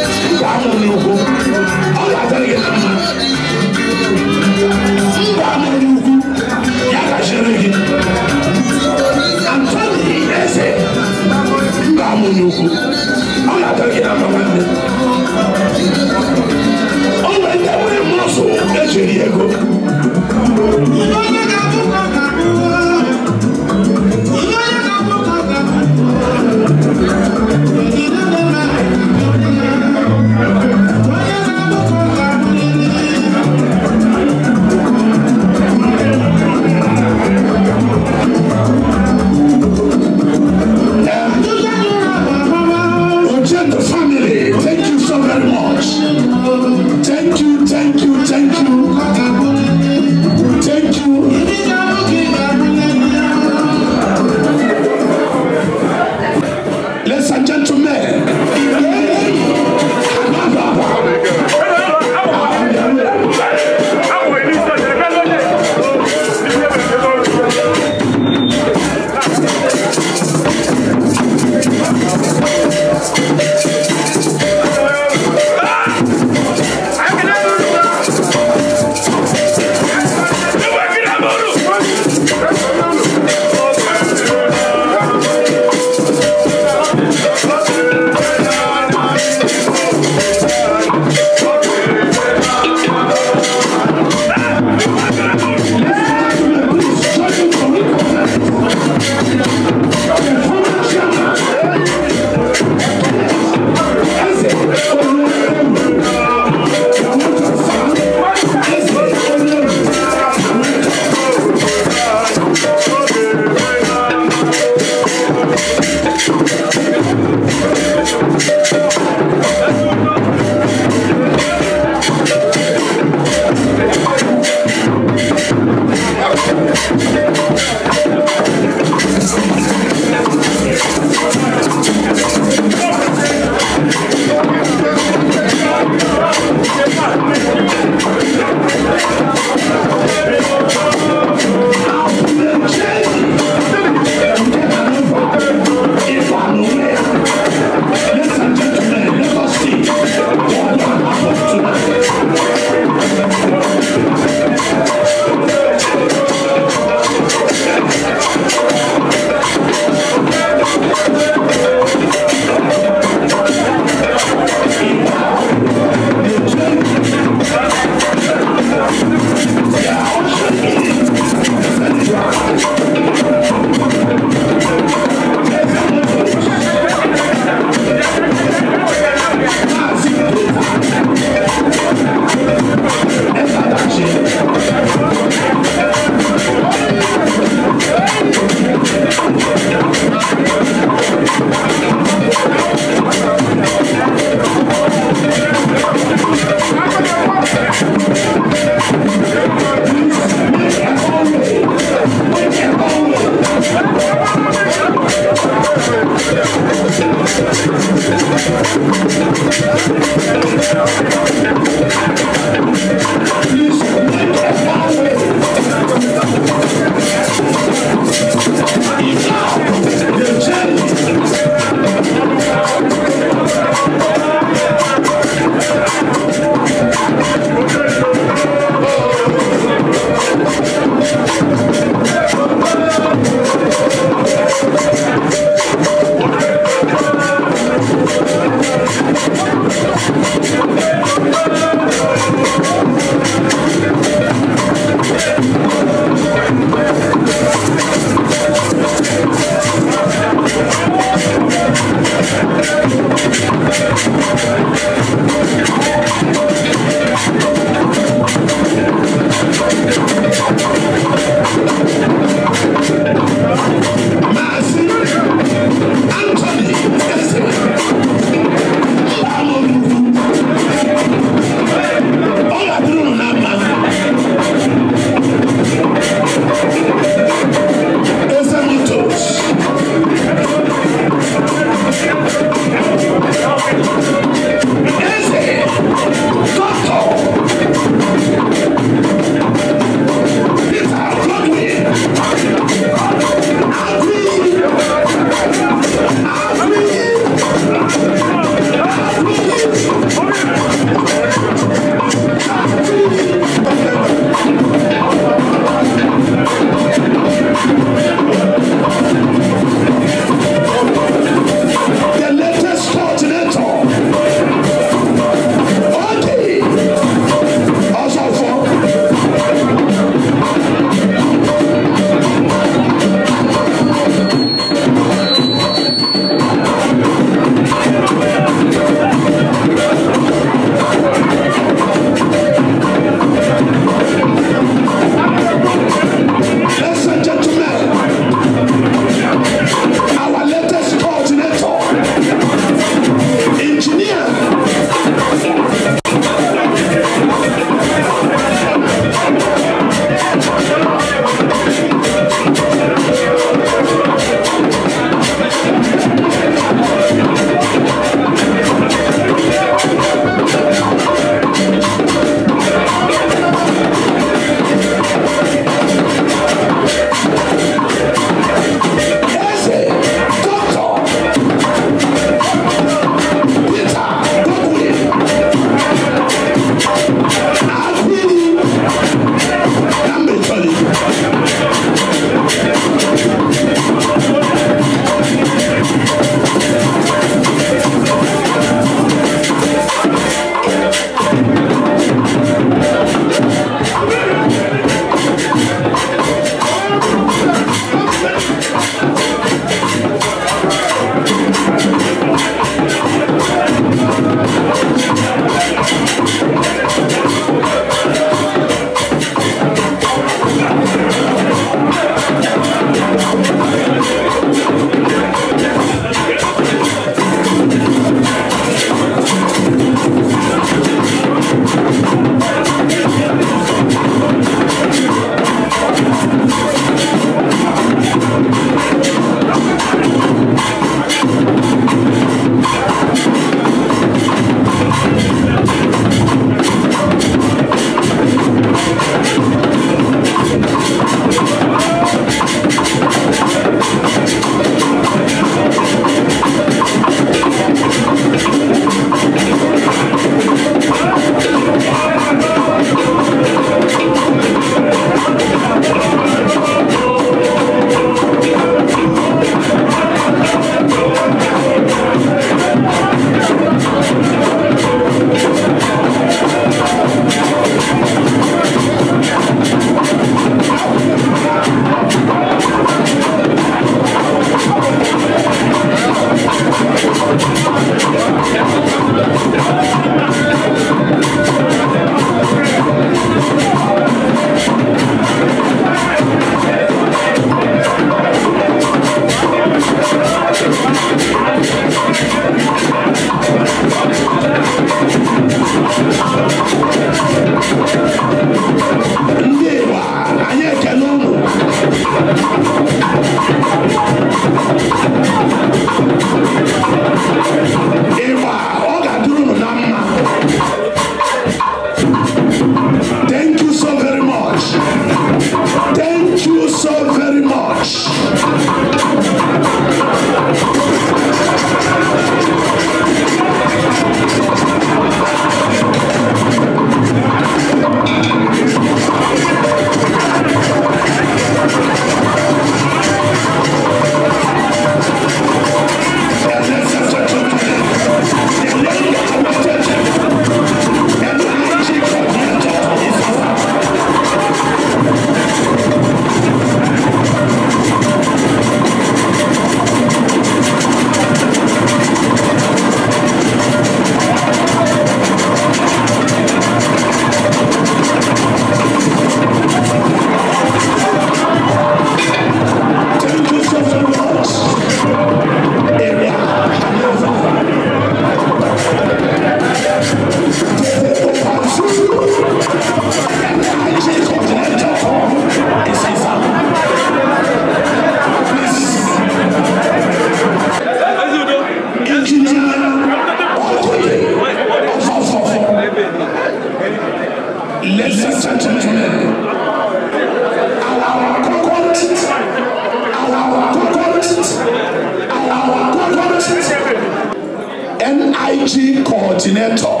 NIG coordinator,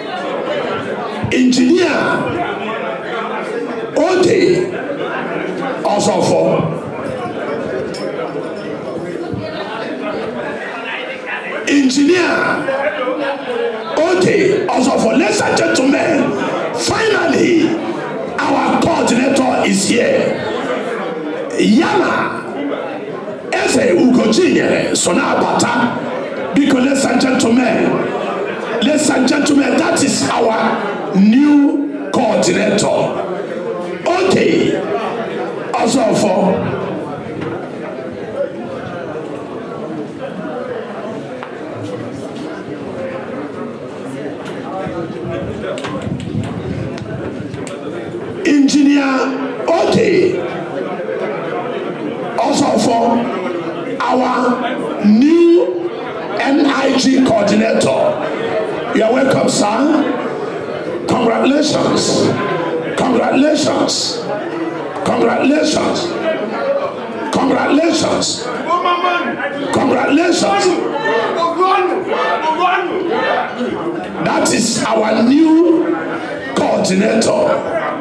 engineer Ode Osofo. Engineer Ode Osofo. Ladies and gentlemen, finally our coordinator is here. Yana Eze Ugochinyere Sonabata. Because ladies and gentlemen, that is our new coordinator. Okay, also for engineer. Okay, also for our new NIG coordinator. You are welcome, sir. Congratulations. Congratulations. Congratulations. Congratulations. Congratulations. That is our new coordinator.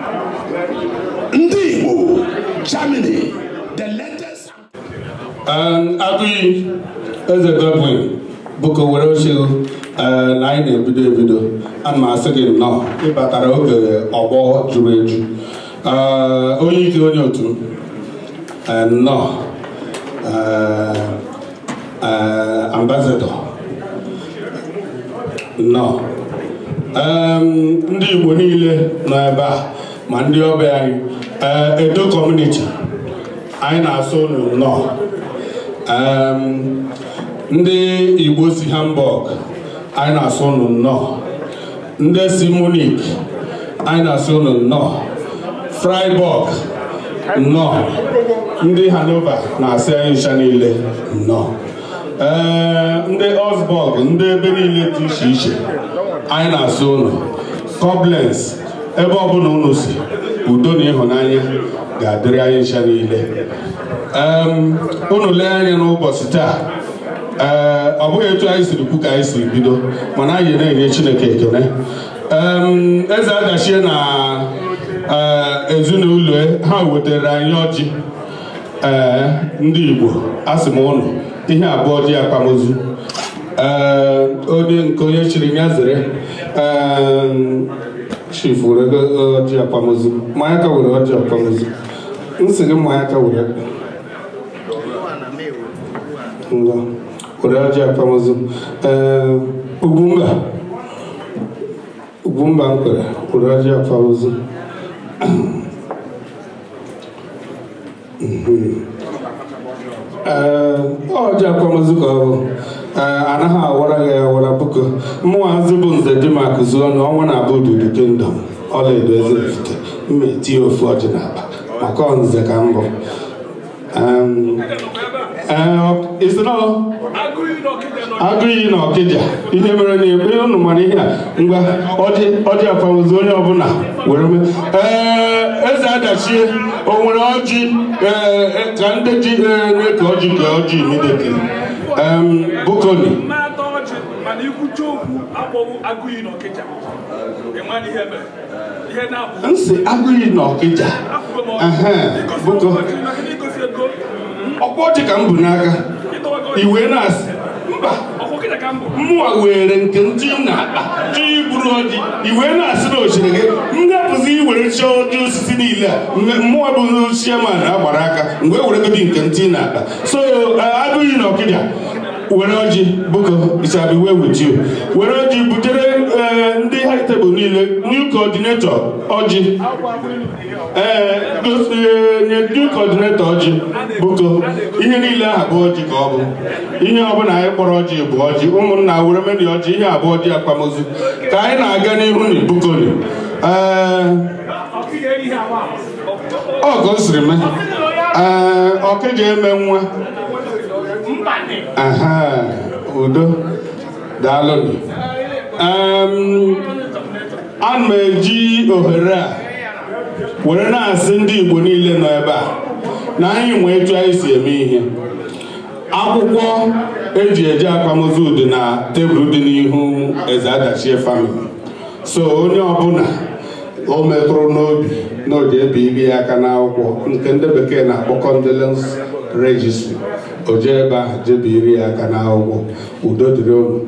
Ndibu, Germany, the latest. Agui as a Godwin, book of Woroshill, line a video, and my second no, but I hope a war to rage. Only two, and no, ambassador. No, ndị Igbo niile nọ ebe a ma ndị ọbịa anyị Edo community anyị na-asụ unu nnọọ. Ndị Igbo si Hamburg anyị na-asụ unu nnọọ. Ndị si Munich anyị na-asụ unu nnọọ. Freiburg nnọọ. Ndị Hanover na-asị anyị ncha niile nnọọ. Ndị Augsburg, ndị ebe niile dị iche iche anyị na-asụ unu. Koblenz, ebe ọbụla unu si, udo na ịhụnanya ga-adịrị anyị ncha niile. Unu lee anya n'ụbọchị taa, ọ bụghị etu anyị siri kwu ka anyị siri bido, mana anyị na-enye Chineke ekele. Eze Adachie na ezinụlọ ha wetara anyị ọjị. Ndị Igbo asị m unu ihe abụọ dị akwamozu. Onye chiri ya zere chief were ọjị akwamozu. Mmanya ka were ọjị akwamozu. Nsị gị mmanya ka were ọjị akwamozu. Ugwumba nkwere were ọjị akwamozu. Ọjị akwamozu ka ọ bụ anaghị awara ya awara puku mmụazị bụ nze dị ma kụzi ọnụ ọnwa na-abụ Ududu Kingdom ọlaedo Ezefite mma etinye ofu ọjị n'akpa maka ọnze ka mbụ. Isi nọ agụ iyi na Ọkịja ihe mere na ebe unu mara ihe a ngwa ọjị akwamozu onye ọbụla were mee. Eze Adachie o nwere ọjị ka ndị ji na-eke ọjị ka ọjị imidete Bukoni nsị agụ iyi na Ọkịja Buko ọkwa ọjị ka m bụ n'aka iwe na-asị mba mmụọ were nke ndị na-akpa iburu ọjị iwe na-asị na ochiri gị m ga-apụzi iwere chọọ ọjị osisi niile a mmụọ bụ chairman agbara aka mgbe weregodi nke ndị na-akpa. So agụ iyi na Ọkịja were ọjị Buko it shall be well with you. Were ọjị butere ndị high table niile new coordinator ọjị nye new coordinator ọjị Buko ihe niile aha bụ ọjị ka ọ bụ ihe ọbụla anyị kpọrọ ọjị bụ ọjị. Ụmụnna were meni ọjị ihe abụọ dị akwamozu ka anyị na-aga n'ihu na Bukoni. Ọ ka o siri mee Ọkịja eme nwa udo daalụ. Ana m eji ohere a were na-asị ndị Igbo niile nọ ebe a na anyị nwee etu anyị si eme ihe. Akwụkwọ eji eje akwamozu dị na tebụl dị n'ihu Eze Adachie family. So onye ọbụla o metụrụ n'obi na o ji ebiri ya aka n'akwụkwọ nke ndị bekee na-akpọ condolence registry, o jee ebe ahụ jebiri ya aka n'akwụkwọ. Udo dịrị unu.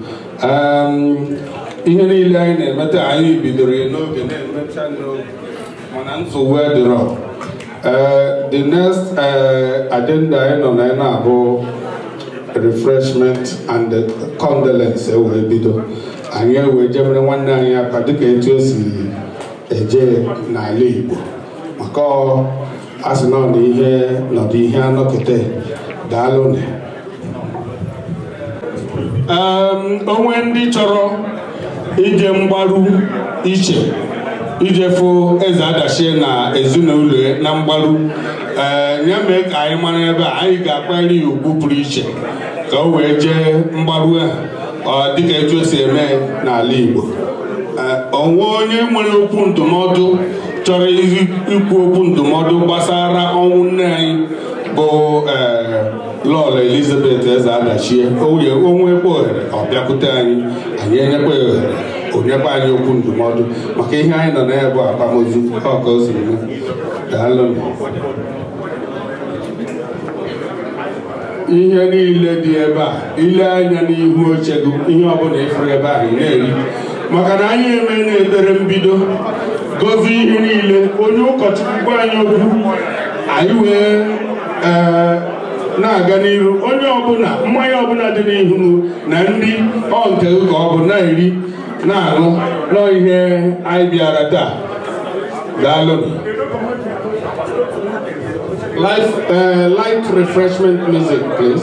Ihe niile anyị na-emeta anyị bidoro n'oge na-emecha n'oge mana nsogbu adịrọ. The next agenda anyị nọ na na-abụ refreshment and condolence wee bido. Anyị wee jemere nwanne anyị aka dịka etu o si eje n'ala Igbo maka asị nọ nọdụ ihe anọkete daalụ. Onwe ndị chọrọ ije mgbaru iche ije fụ Eze Adachie na ezinụlọ na mgbaru, ya mee ka anyị mara ebe anyị ga-akpali ugwu pụrụ iche ka o wee jee mgbaru ahụ dịka etu o si eme n'ala Igbo. Onwe onye nwere okwu ndụmọdụ chọrọ ikwu okwu ndụmọdụ gbasara ọnwụ nne anyị bụ Lọlọ Elizabeth Eze Adachie, onwekwa ohere ọ bịakwute anyị enyekwa ya ohere onyekwa anyị okwu ndụmọdụ maka ihe anyị nọ na bụ akwamozu ka o siri mee. Daalụ. Ihe niile dị ebe a, ile anya n'ihu oche gị, ihe ọbụla ịfụrụ ebe ahụ na-eri maka na anyị eme na-edere mbido gozi ihe niile. Onye ụkọchukwu gwa anyị okwu anyị wee na-aga n'iru. Onye ọbụla mmanya ọbụla dị n'ihu na nri nke ka ọ bụ na-eri na-aṅụ nọ ihe anyị bịara taa. Daalụ. Light refreshment music, please.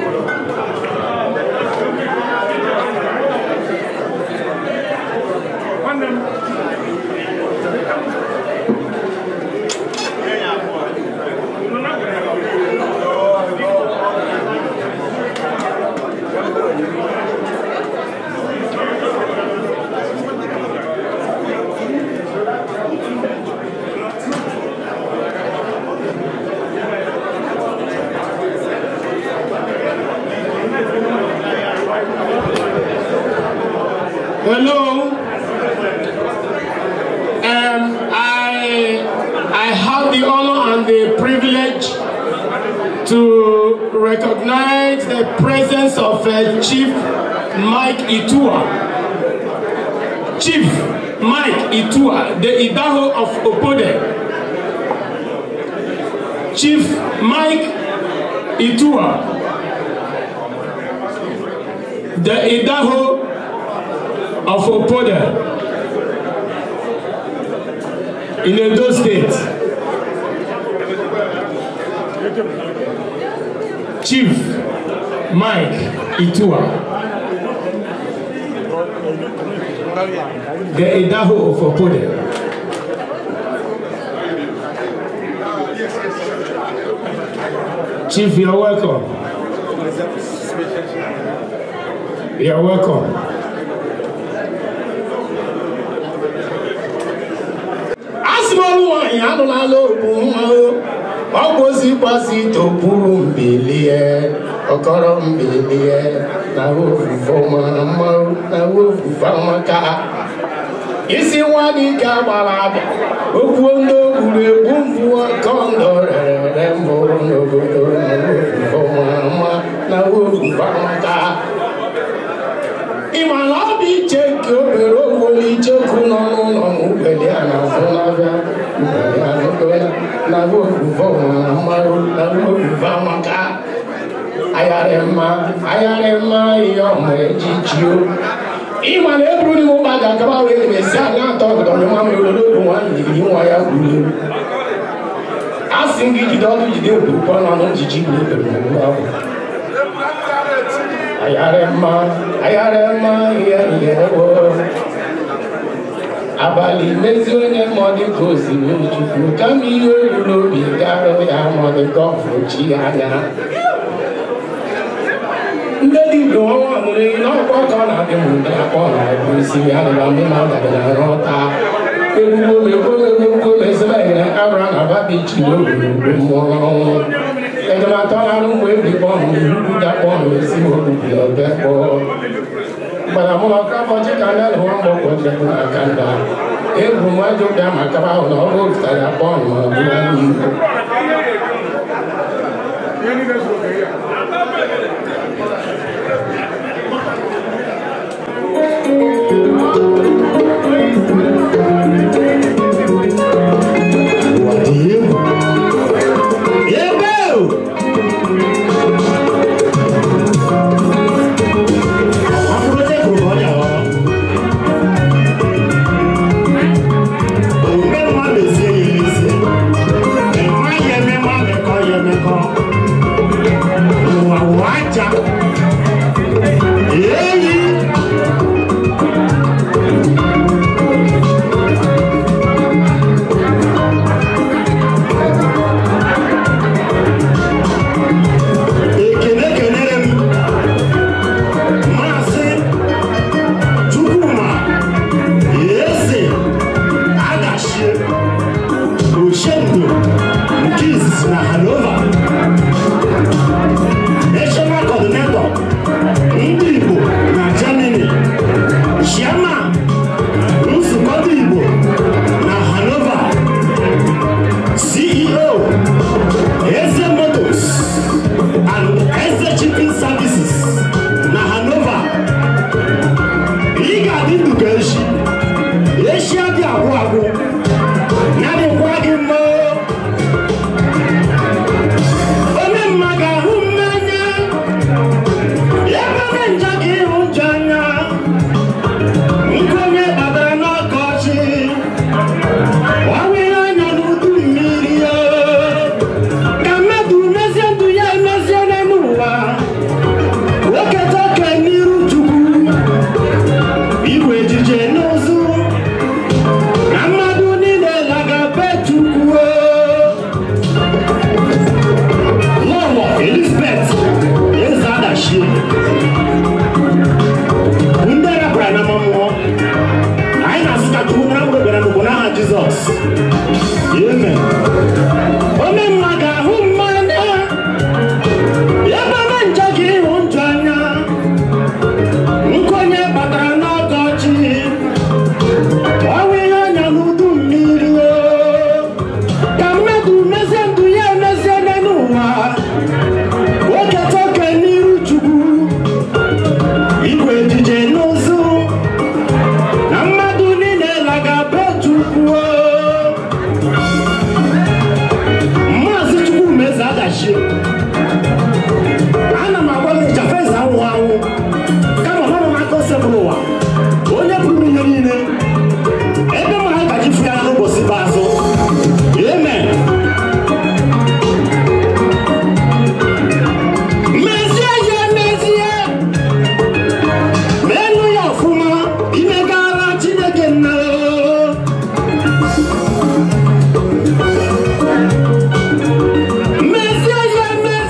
Hello. I have the honor and the privilege to recognize the presence of Chief Mike Itua. Chief Mike Itua, the Idaho of Opode. Chief Mike Itua, the Idaho of Opode in Edo State. Chief Mike Itua, the Idaho of Opode. Chief, you're welcome. You're welcome. Isi nwadi ka gbara abịa okwu ndị ogburu egbu mvụọ kọndọ rere mbụrụ n'obodo na wofufamaka. Ịma na ọ bụ iche nke obere ogwolu icheku nọ n'ụlọ m ugbeli a na-azụ n'abịa ugbeli anụgoya na wofufamaka. Ayarema ihe ọmụ ejijio ịma na eburu n'ime ụba ga-akaba wee mesi anya atọ ọgọdọ na nwa mmiri n'oge nwaanyị jiri nwa ya gburu. A sị m gị jide ọdụ jide okpukpe nọ n'ojiji na ebere n'ụlọ ahụ. Ayarema ihe abalị mezi onye mọdụ ka osimiri chukwu kama ihe olu n'obi garụ ya mọdụ ka ọfụchi anya. Ndị dibịa ọnwa nwere n'ọkwa ka ọ na-adị m ụdị akpọ na-abụ isi ya na ndị na-adabị na nghọta egbugbo mezebanyere abra na babichi n'ogologo mmụọ ọnwụ Mesia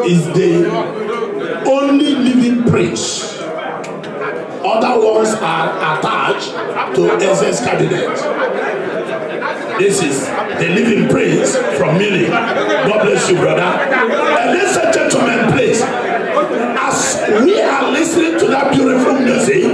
is the only living prince. Other ones are attached to SS cabinet. This is the living prince from Munich. God bless you, brother. And ladies and gentlemen, please, as we are listening to that beautiful music,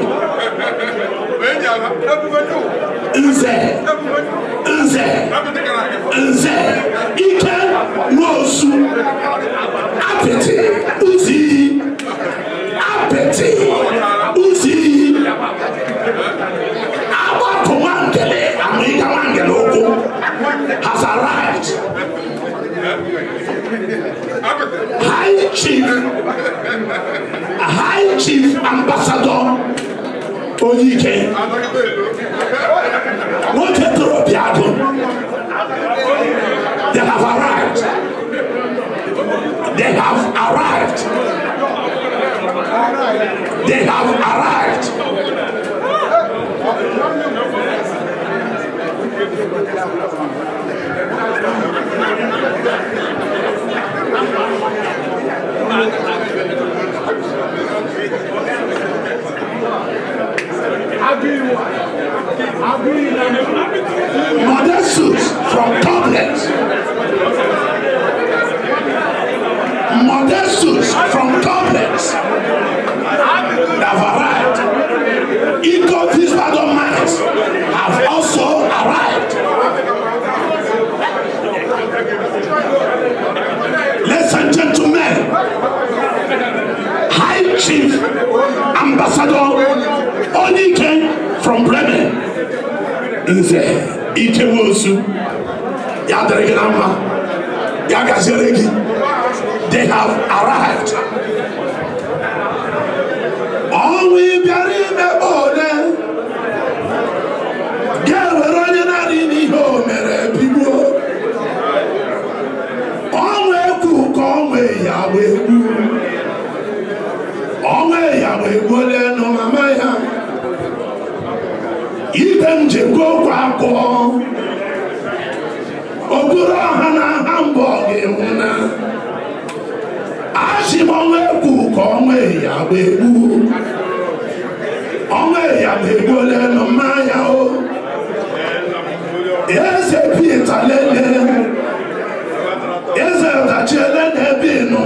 Nze, Ike, Wosu, Apete, Uzi, Apete, Uzi, Abato Wangele, America Wangeloko has arrived. High Chief Ambassador Oyike, they have arrived. They have arrived. They have arrived. Modestus from Tablet. Modestus from Tablet have arrived. Eco Visbadon Mines have also arrived. Ladies and gentlemen, High Chief Ambassador Onike from Bremen is Ike Wosu Yadreganama Yagazeregi. They have arrived. All we bury me bone. Get we're running out in the home, people. All we cook, all we Yahweh. All we Yahweh, no mamaya. Even Jego Quaco. Ogura Hana Hamburg. Ashimongwe kukomwe yabebu. Onwe yabebu le no maya o. Ese Peter lele. Ese Dachele nebino.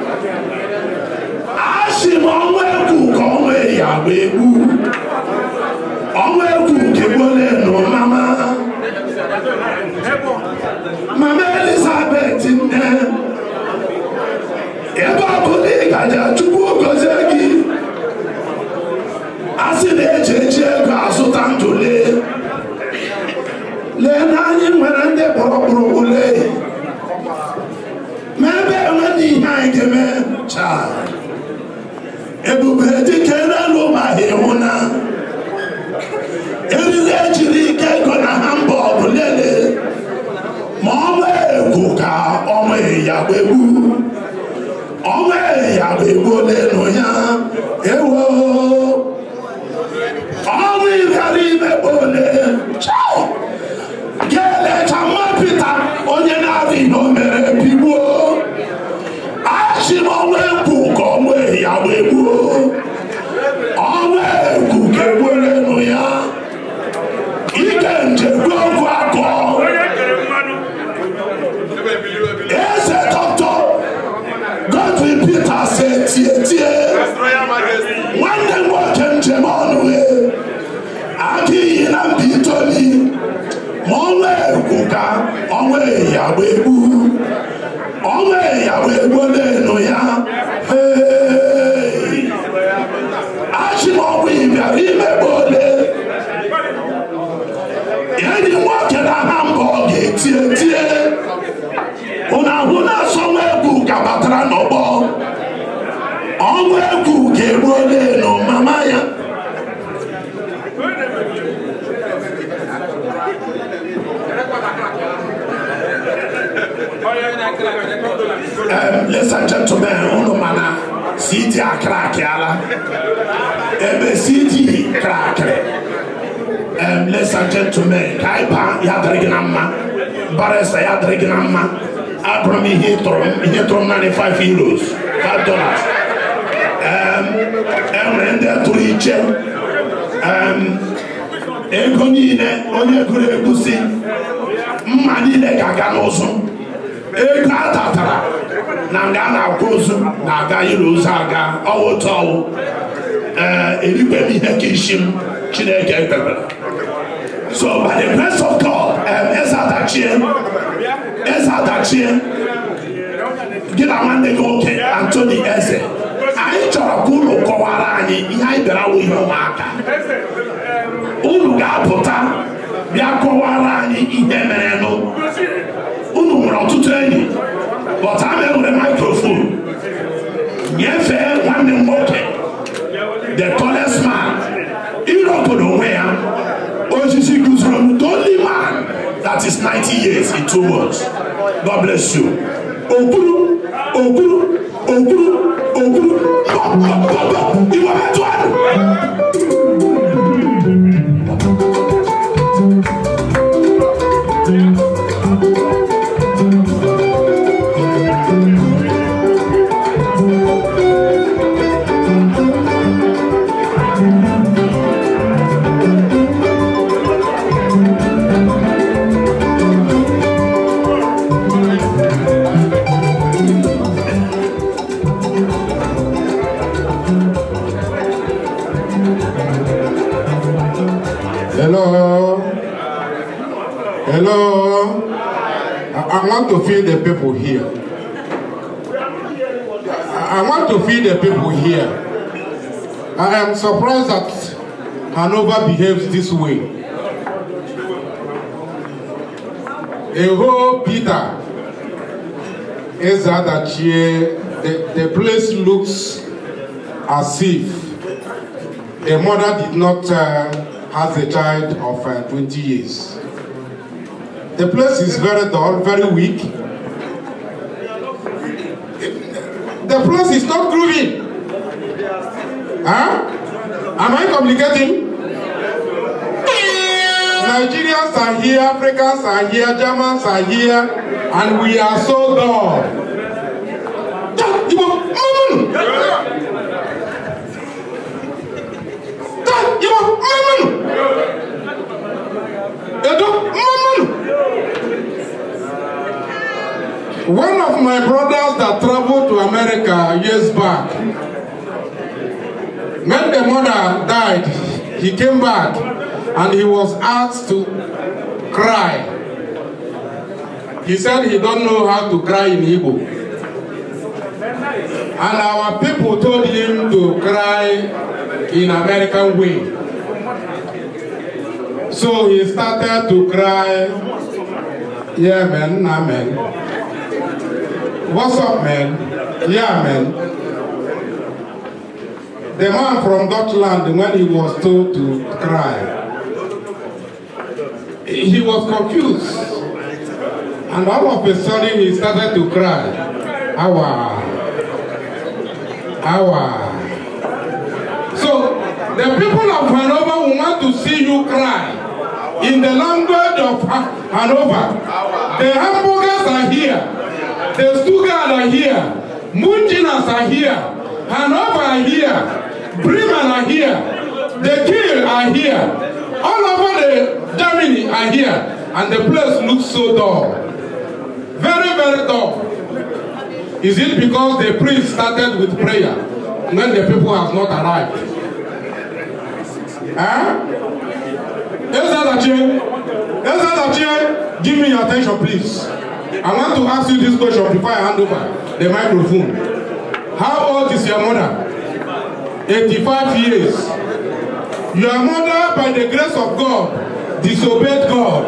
Ashimongwe kukomwe yabebu. Onwe kukebole no mama. Mama Elizabeth ne. Eba buli gaja chukwu gozegi asi na-eche ego azụta ndụle lee na anyị nwere ndị kpọrọkpụrụ ule ma ebe enweghị ihe anyị ga-eme chaa ebube dike n'elu ma ịhụ na eriri ejiri ike ego na Hamburg lele ma ọnwa egwu ka ọnwa ya gbegbu ọnwa ya gbegbu lenu ya ewo ọnwa ịbịara imekpo ole chao ga-elecha mma Pita onye na-arị na o mere bigbuo achị m ọnwa egwu ka ọnwa ya gbegbuo ọnwa egwu ga-egbolenu ya ike njegbu ọgwụ akọ eze Dr. Godwin Peter se tie nwanne m nwoke njem ọnụ aka iyi na mbitoli ma ọnwa egwu ka ọnwa ya gbegbu ọnwa ya gbegbolenu ya achị m ọnwụ ịbịara imegbu ole enyi nwoke na Hamburg ga-etie ụna ahụ na-asọ ọnwa egwu ka batara n'ọgbọ ọnwa egwu ga-egbu ole na mama ya ladies and gentlemen, unu mana CD akrakịala ebe CD krakịrị. Ladies and gentlemen, ka anyị baa ya dịrị gị na mma barịsta ya dịrị gị na mma abụrụ m ihe tụrụ m naanị €5, $5. Enwere ndị tụrụ iche ego niile onye gụrụ egusi mma niile ga-aga n'ụzụ, ego atatara na nga na-akwụ ụzụ na-aga ire ụzọ aga ọwụ otu ọwụ. Erikwe m ihe ka isi m Chineke ekpebere. So by the grace of God, eze adachie gị na nwanne gị nwoke Anthony Eze, anyị chọrọ ka unu kọwara anyị ihe anyị bịara wụ ihe ụmụaka. Unu ga-apụta bịa kọwara anyị ihe merenụ. Unu nwere ọtụtụ enyi, but a na-enwere microphone nyefee nwanne m nwoke the tallest man ịrọgodo onwe ya osisi guzoro m, the only man that is 90 years in 2 months. God bless you. Okuru iwa metu anu. Hello. I want to feed the people here. I want to feed the people here. I am surprised that Hanover behaves this way. Peter is that the place looks as if a mother did not have a child of 20 years. The place is very dull, very weak. The place is not grooving. Huh? Am I communicating? Nigerians are here, Africans are here, Germans are here, and we are so dull. One of my brothers that traveled to America years back, when the mother died, he came back and he was asked to cry. He said he don't know how to cry in Igbo. And our people told him to cry in American way. So he started to cry, yeah man, nah man. What's up, man? Yeah, man. The man from Dutchland, when he was told to cry, he was confused. And all of a sudden, he started to cry. Awa. Awa. So, the people of Hanover will want to see you cry in the language of Hanover. The hamburgers are here. The Stuttgart are here, Munchinas are here, Hanover are here, Bremen are here, the Kiel are here, all over the Germany are here, and the place looks so dull. Very, very dull. Is it because the priest started with prayer when the people have not arrived? Huh? Give me your attention, please. I want to ask you this question before I hand over the microphone. How old is your mother? 85 years. Your mother, by the grace of God, disobeyed God.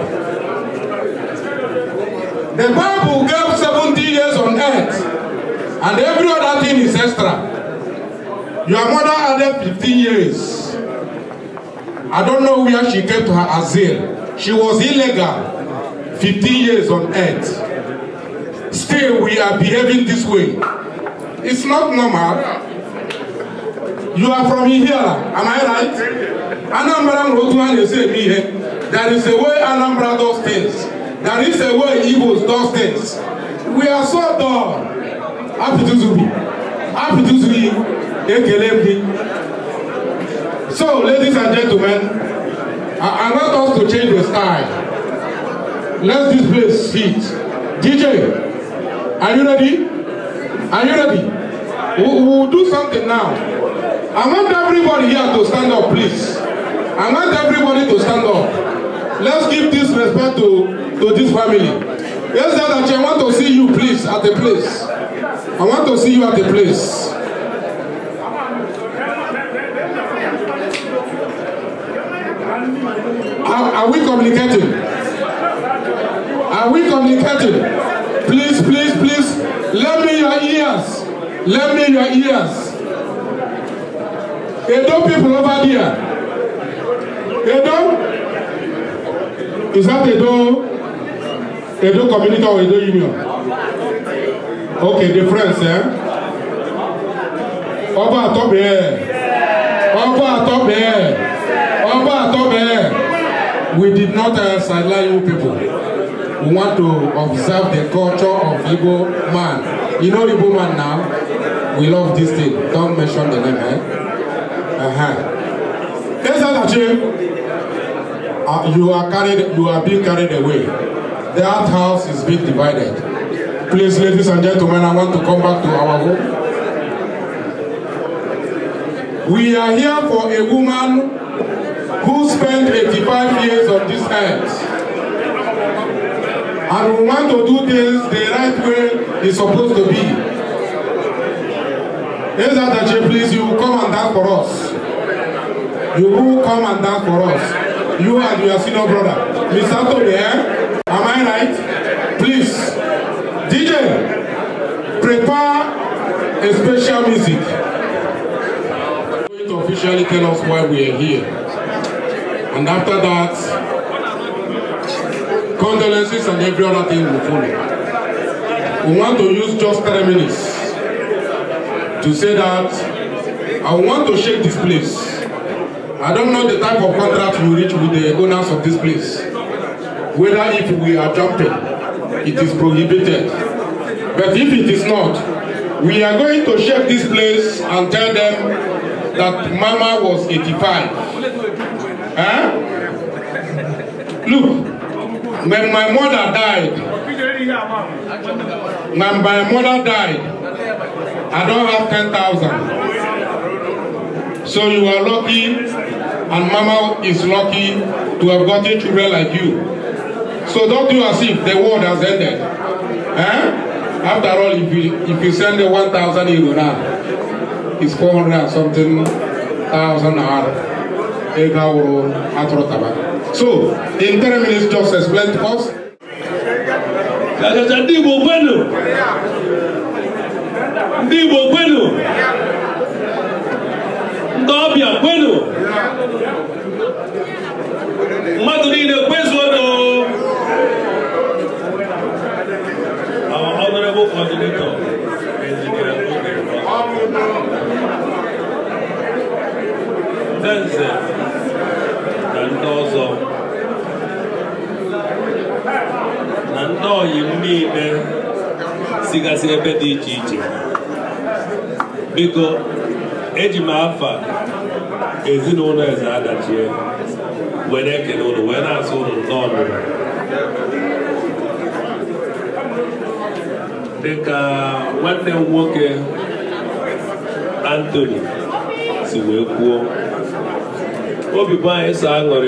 The Bible gave 70 years on earth, and every other thing is extra. Your mother added 15 years. I don't know where she kept her asile. She was illegal. 15 years on earth. Still, we are behaving this way. It's not normal. You are from here, am I right? Anambra Rotuan is saying here. There is a way Anambra does things. There is a way Igbos does things. we are so done. Happy to Zubi. Happy to Zubi. So, ladies and gentlemen, I want us to change the style. Let's this place sit. DJ, are you ready? Are you ready? We'll do something now. I want everybody here to stand up, please. I want everybody to stand up. Let's give this respect to this family. Yes, Dad, I want to see you, please, at the place. I want to see you at the place. Are we communicating? Are we communicating? Please, please, please, lend me your ears. Lend me your ears. Edo people over there. Edo? Is that Edo community or Edo union? Okay, the friends, eh? Oba Atobe. Oba Atobe. Oba Atobe. We did not sideline you people. We want to observe the culture of Igbo man. You know Igbo man now? We love this thing. Don't mention the name, eh? You are being carried away. That house is being divided. Please, ladies and gentlemen, I want to come back to our home. We are here for a woman who spent 85 years on this earth. And we want to do things the right way it's supposed to be. Please, you will come and dance for us. You will come and dance for us. You and your senior brother. Mr. Toby, eh? Am I right? Please. DJ, prepare a special music. I'm going to officially tell us why we are here. And after that, condolences and every other thing will follow. We want to use just 3 minutes to say that I want to shake this place. I don't know the type of contract we reach with the owners of this place. Whether if we are jumping, it is prohibited. But if it is not, we are going to shake this place and tell them that Mama was 85. Huh? Look, when my mother died, I don't have 10,000. So you are lucky, and Mama is lucky to have gotten children like you. So don't do as if the world has ended. Eh? After all, if you send the 1,000 euro now, it's 400 and something thousand naira. So, in 10 minutes, just explain to us. Ndibo kwenu ndobia kwenu mmadụ niile kwezuono. Our honorable coordinator, engineer Denze na ndị ọzọ na ndị ọyị niile sigasị ebe dị iche iche. Biko eji m afa ezinụlọ eze adachie were ekele ụlọ wee na-asụ ụlọ n'ọnụ dịka nwanne m nwoke Anthony si wee kwuo. Obi bụ anyị so aṅụrị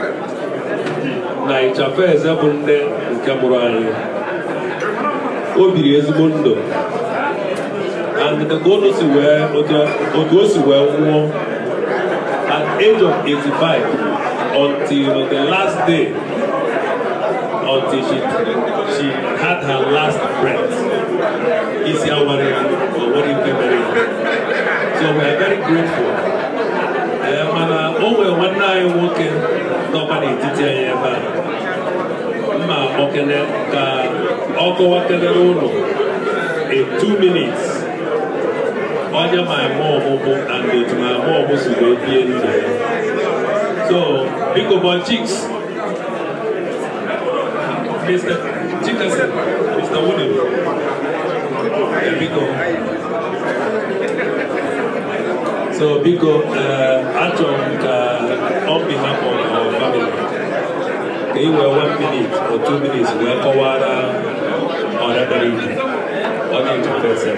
na ịchafụ eze bụ nne nke mụrụ anyị. O biri ezigbo ndụ. And the goal is where at the age of 85 until the last day, until she had her last breath. So we are very grateful. One night walking, nobody did in 2 minutes. My mom and my mom was European. So, big about chicks. Mr. Mr. Woody. Biko. So Biko, Achom, on behalf of our family, can you wear 1 minute or 2 minutes? We're Kowara or Reverend. Okay, Professor.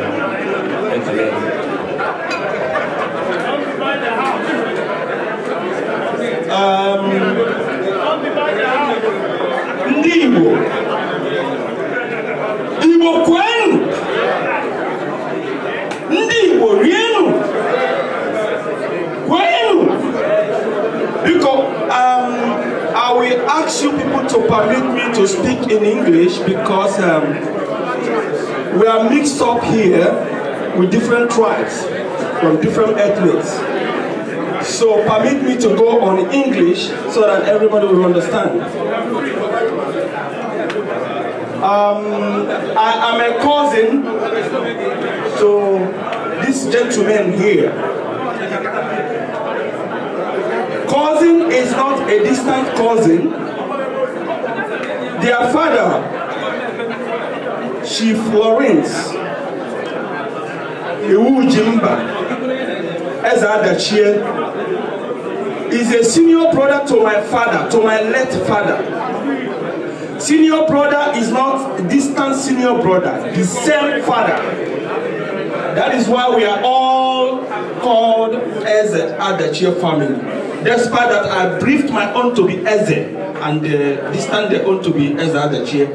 Ndị Igbo kwenu, ndị Igbo rienu, kwenu. Because I will ask you people to permit me to speak in English because we are mixed up here with different tribes from different ethnics. So permit me to go on English so that everybody will understand. I am a cousin to this gentleman here. Cousin is not a distant cousin. Their father, Chief Lawrence Iwujimba Ezadachie, is a senior brother to my father, to my late father. Senior brother is not a distant senior brother, the same father. That is why we are all called Eze Adachie family. Despite that, I briefed my own to be Eze, and the distant their own to be Eze Adachie.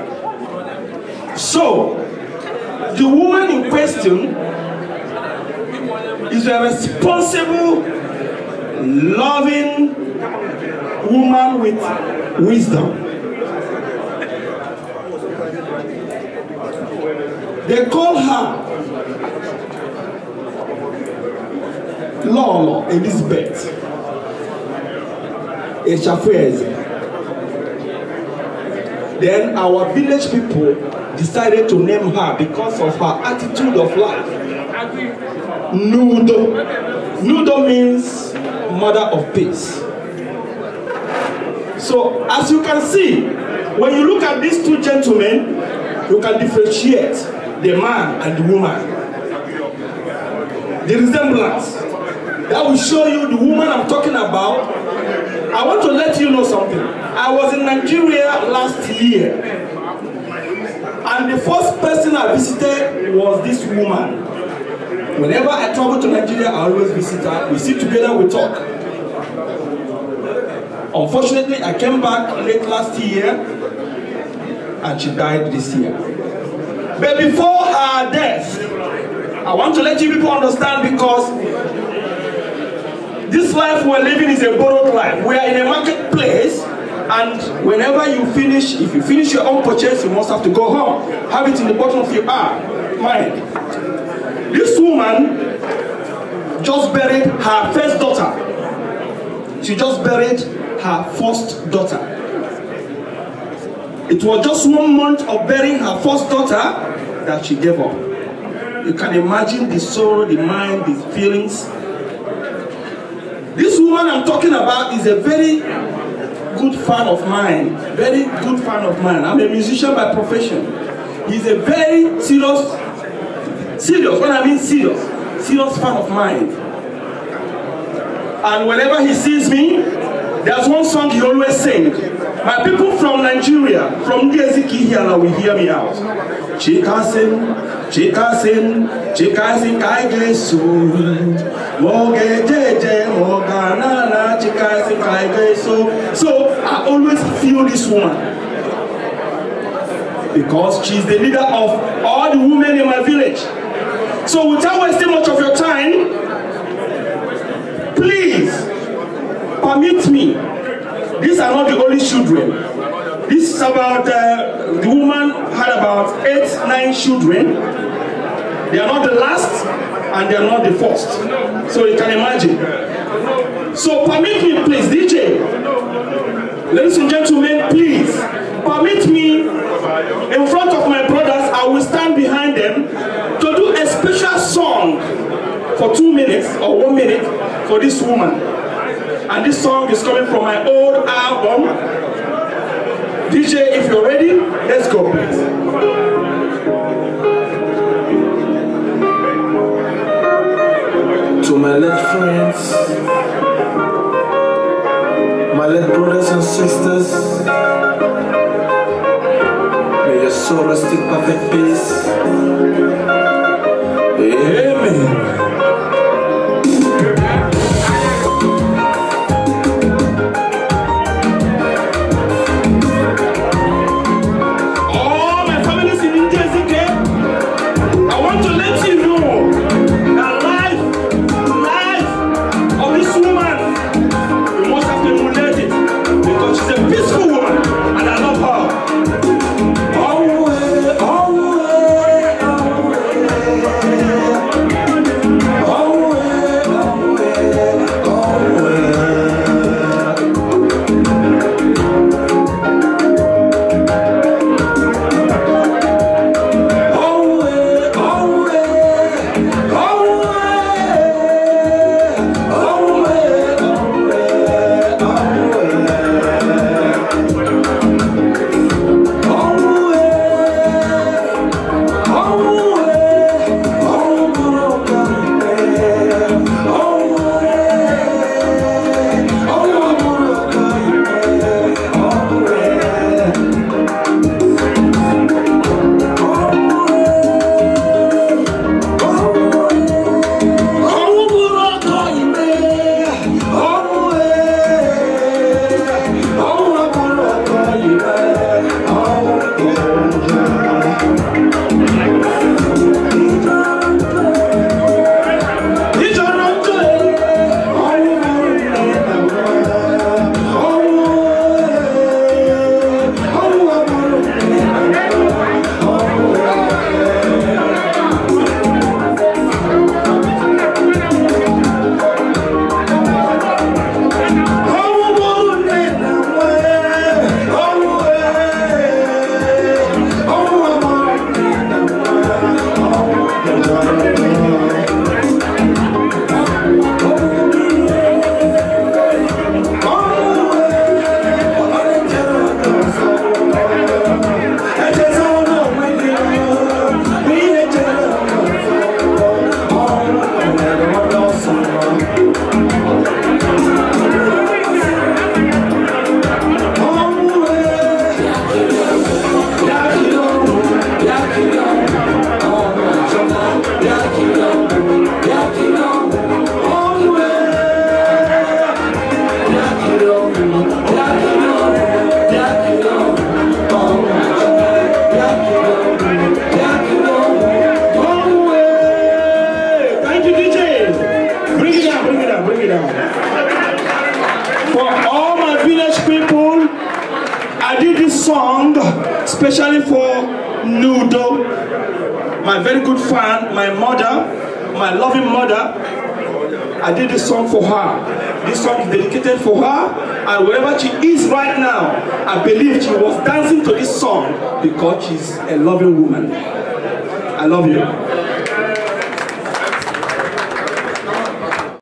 So, the woman in question is a responsible, loving woman with wisdom. They call her Lolo Elizabeth Echafueze. Then our village people decided to name her because of her attitude of life. Nudo. Nudo means mother of peace. So as you can see, when you look at these two gentlemen, you can differentiate the man and the woman. The resemblance. That will show you the woman I'm talking about. I want to let you know something. I was in Nigeria last year, and the first person I visited was this woman. Whenever I travel to Nigeria, I always visit her. We sit together, we talk. Unfortunately, I came back late last year, and she died this year. But before her death, I want to let you people understand, because this life we're living is a borrowed life. We are in a marketplace, and whenever you finish, if you finish your own purchase, you must have to go home. Have it in the bottom of your mind. This woman just buried her first daughter. She just buried her first daughter. It was just 1 month of burying her first daughter that she gave up. You can imagine the sorrow, the mind, the feelings. This woman I'm talking about is a very good fan of mine. Very good fan of mine. I'm a musician by profession. He's a very serious, when I mean serious fan of mine. And whenever he sees me, there's one song he always sings. My people from Nigeria, from Geziki here, will hear me out. Chikasin, Chikasin, Chikasin, Kaigesu, Moge Jeje, Moganana, Chikasin, Kaigesu. So I always feel this woman, because she's the leader of all the women in my village. So without wasting much of your time, please permit me. These are not the only children. This is about, the woman had about 8-9 children. They are not the last, and they are not the first. So you can imagine. So permit me, please, DJ. Ladies and gentlemen, please, permit me, in front of my brothers, I will stand behind them to do a special song for 2 minutes or 1 minute for this woman. And this song is coming from my old album. DJ, if you're ready, let's go, please. So rest in perfect peace. Amen. Especially for Nudo, my very good fan, my mother, my loving mother. I did this song for her. This song is dedicated for her, and wherever she is right now, I believe she was dancing to this song because she's a loving woman. I love you.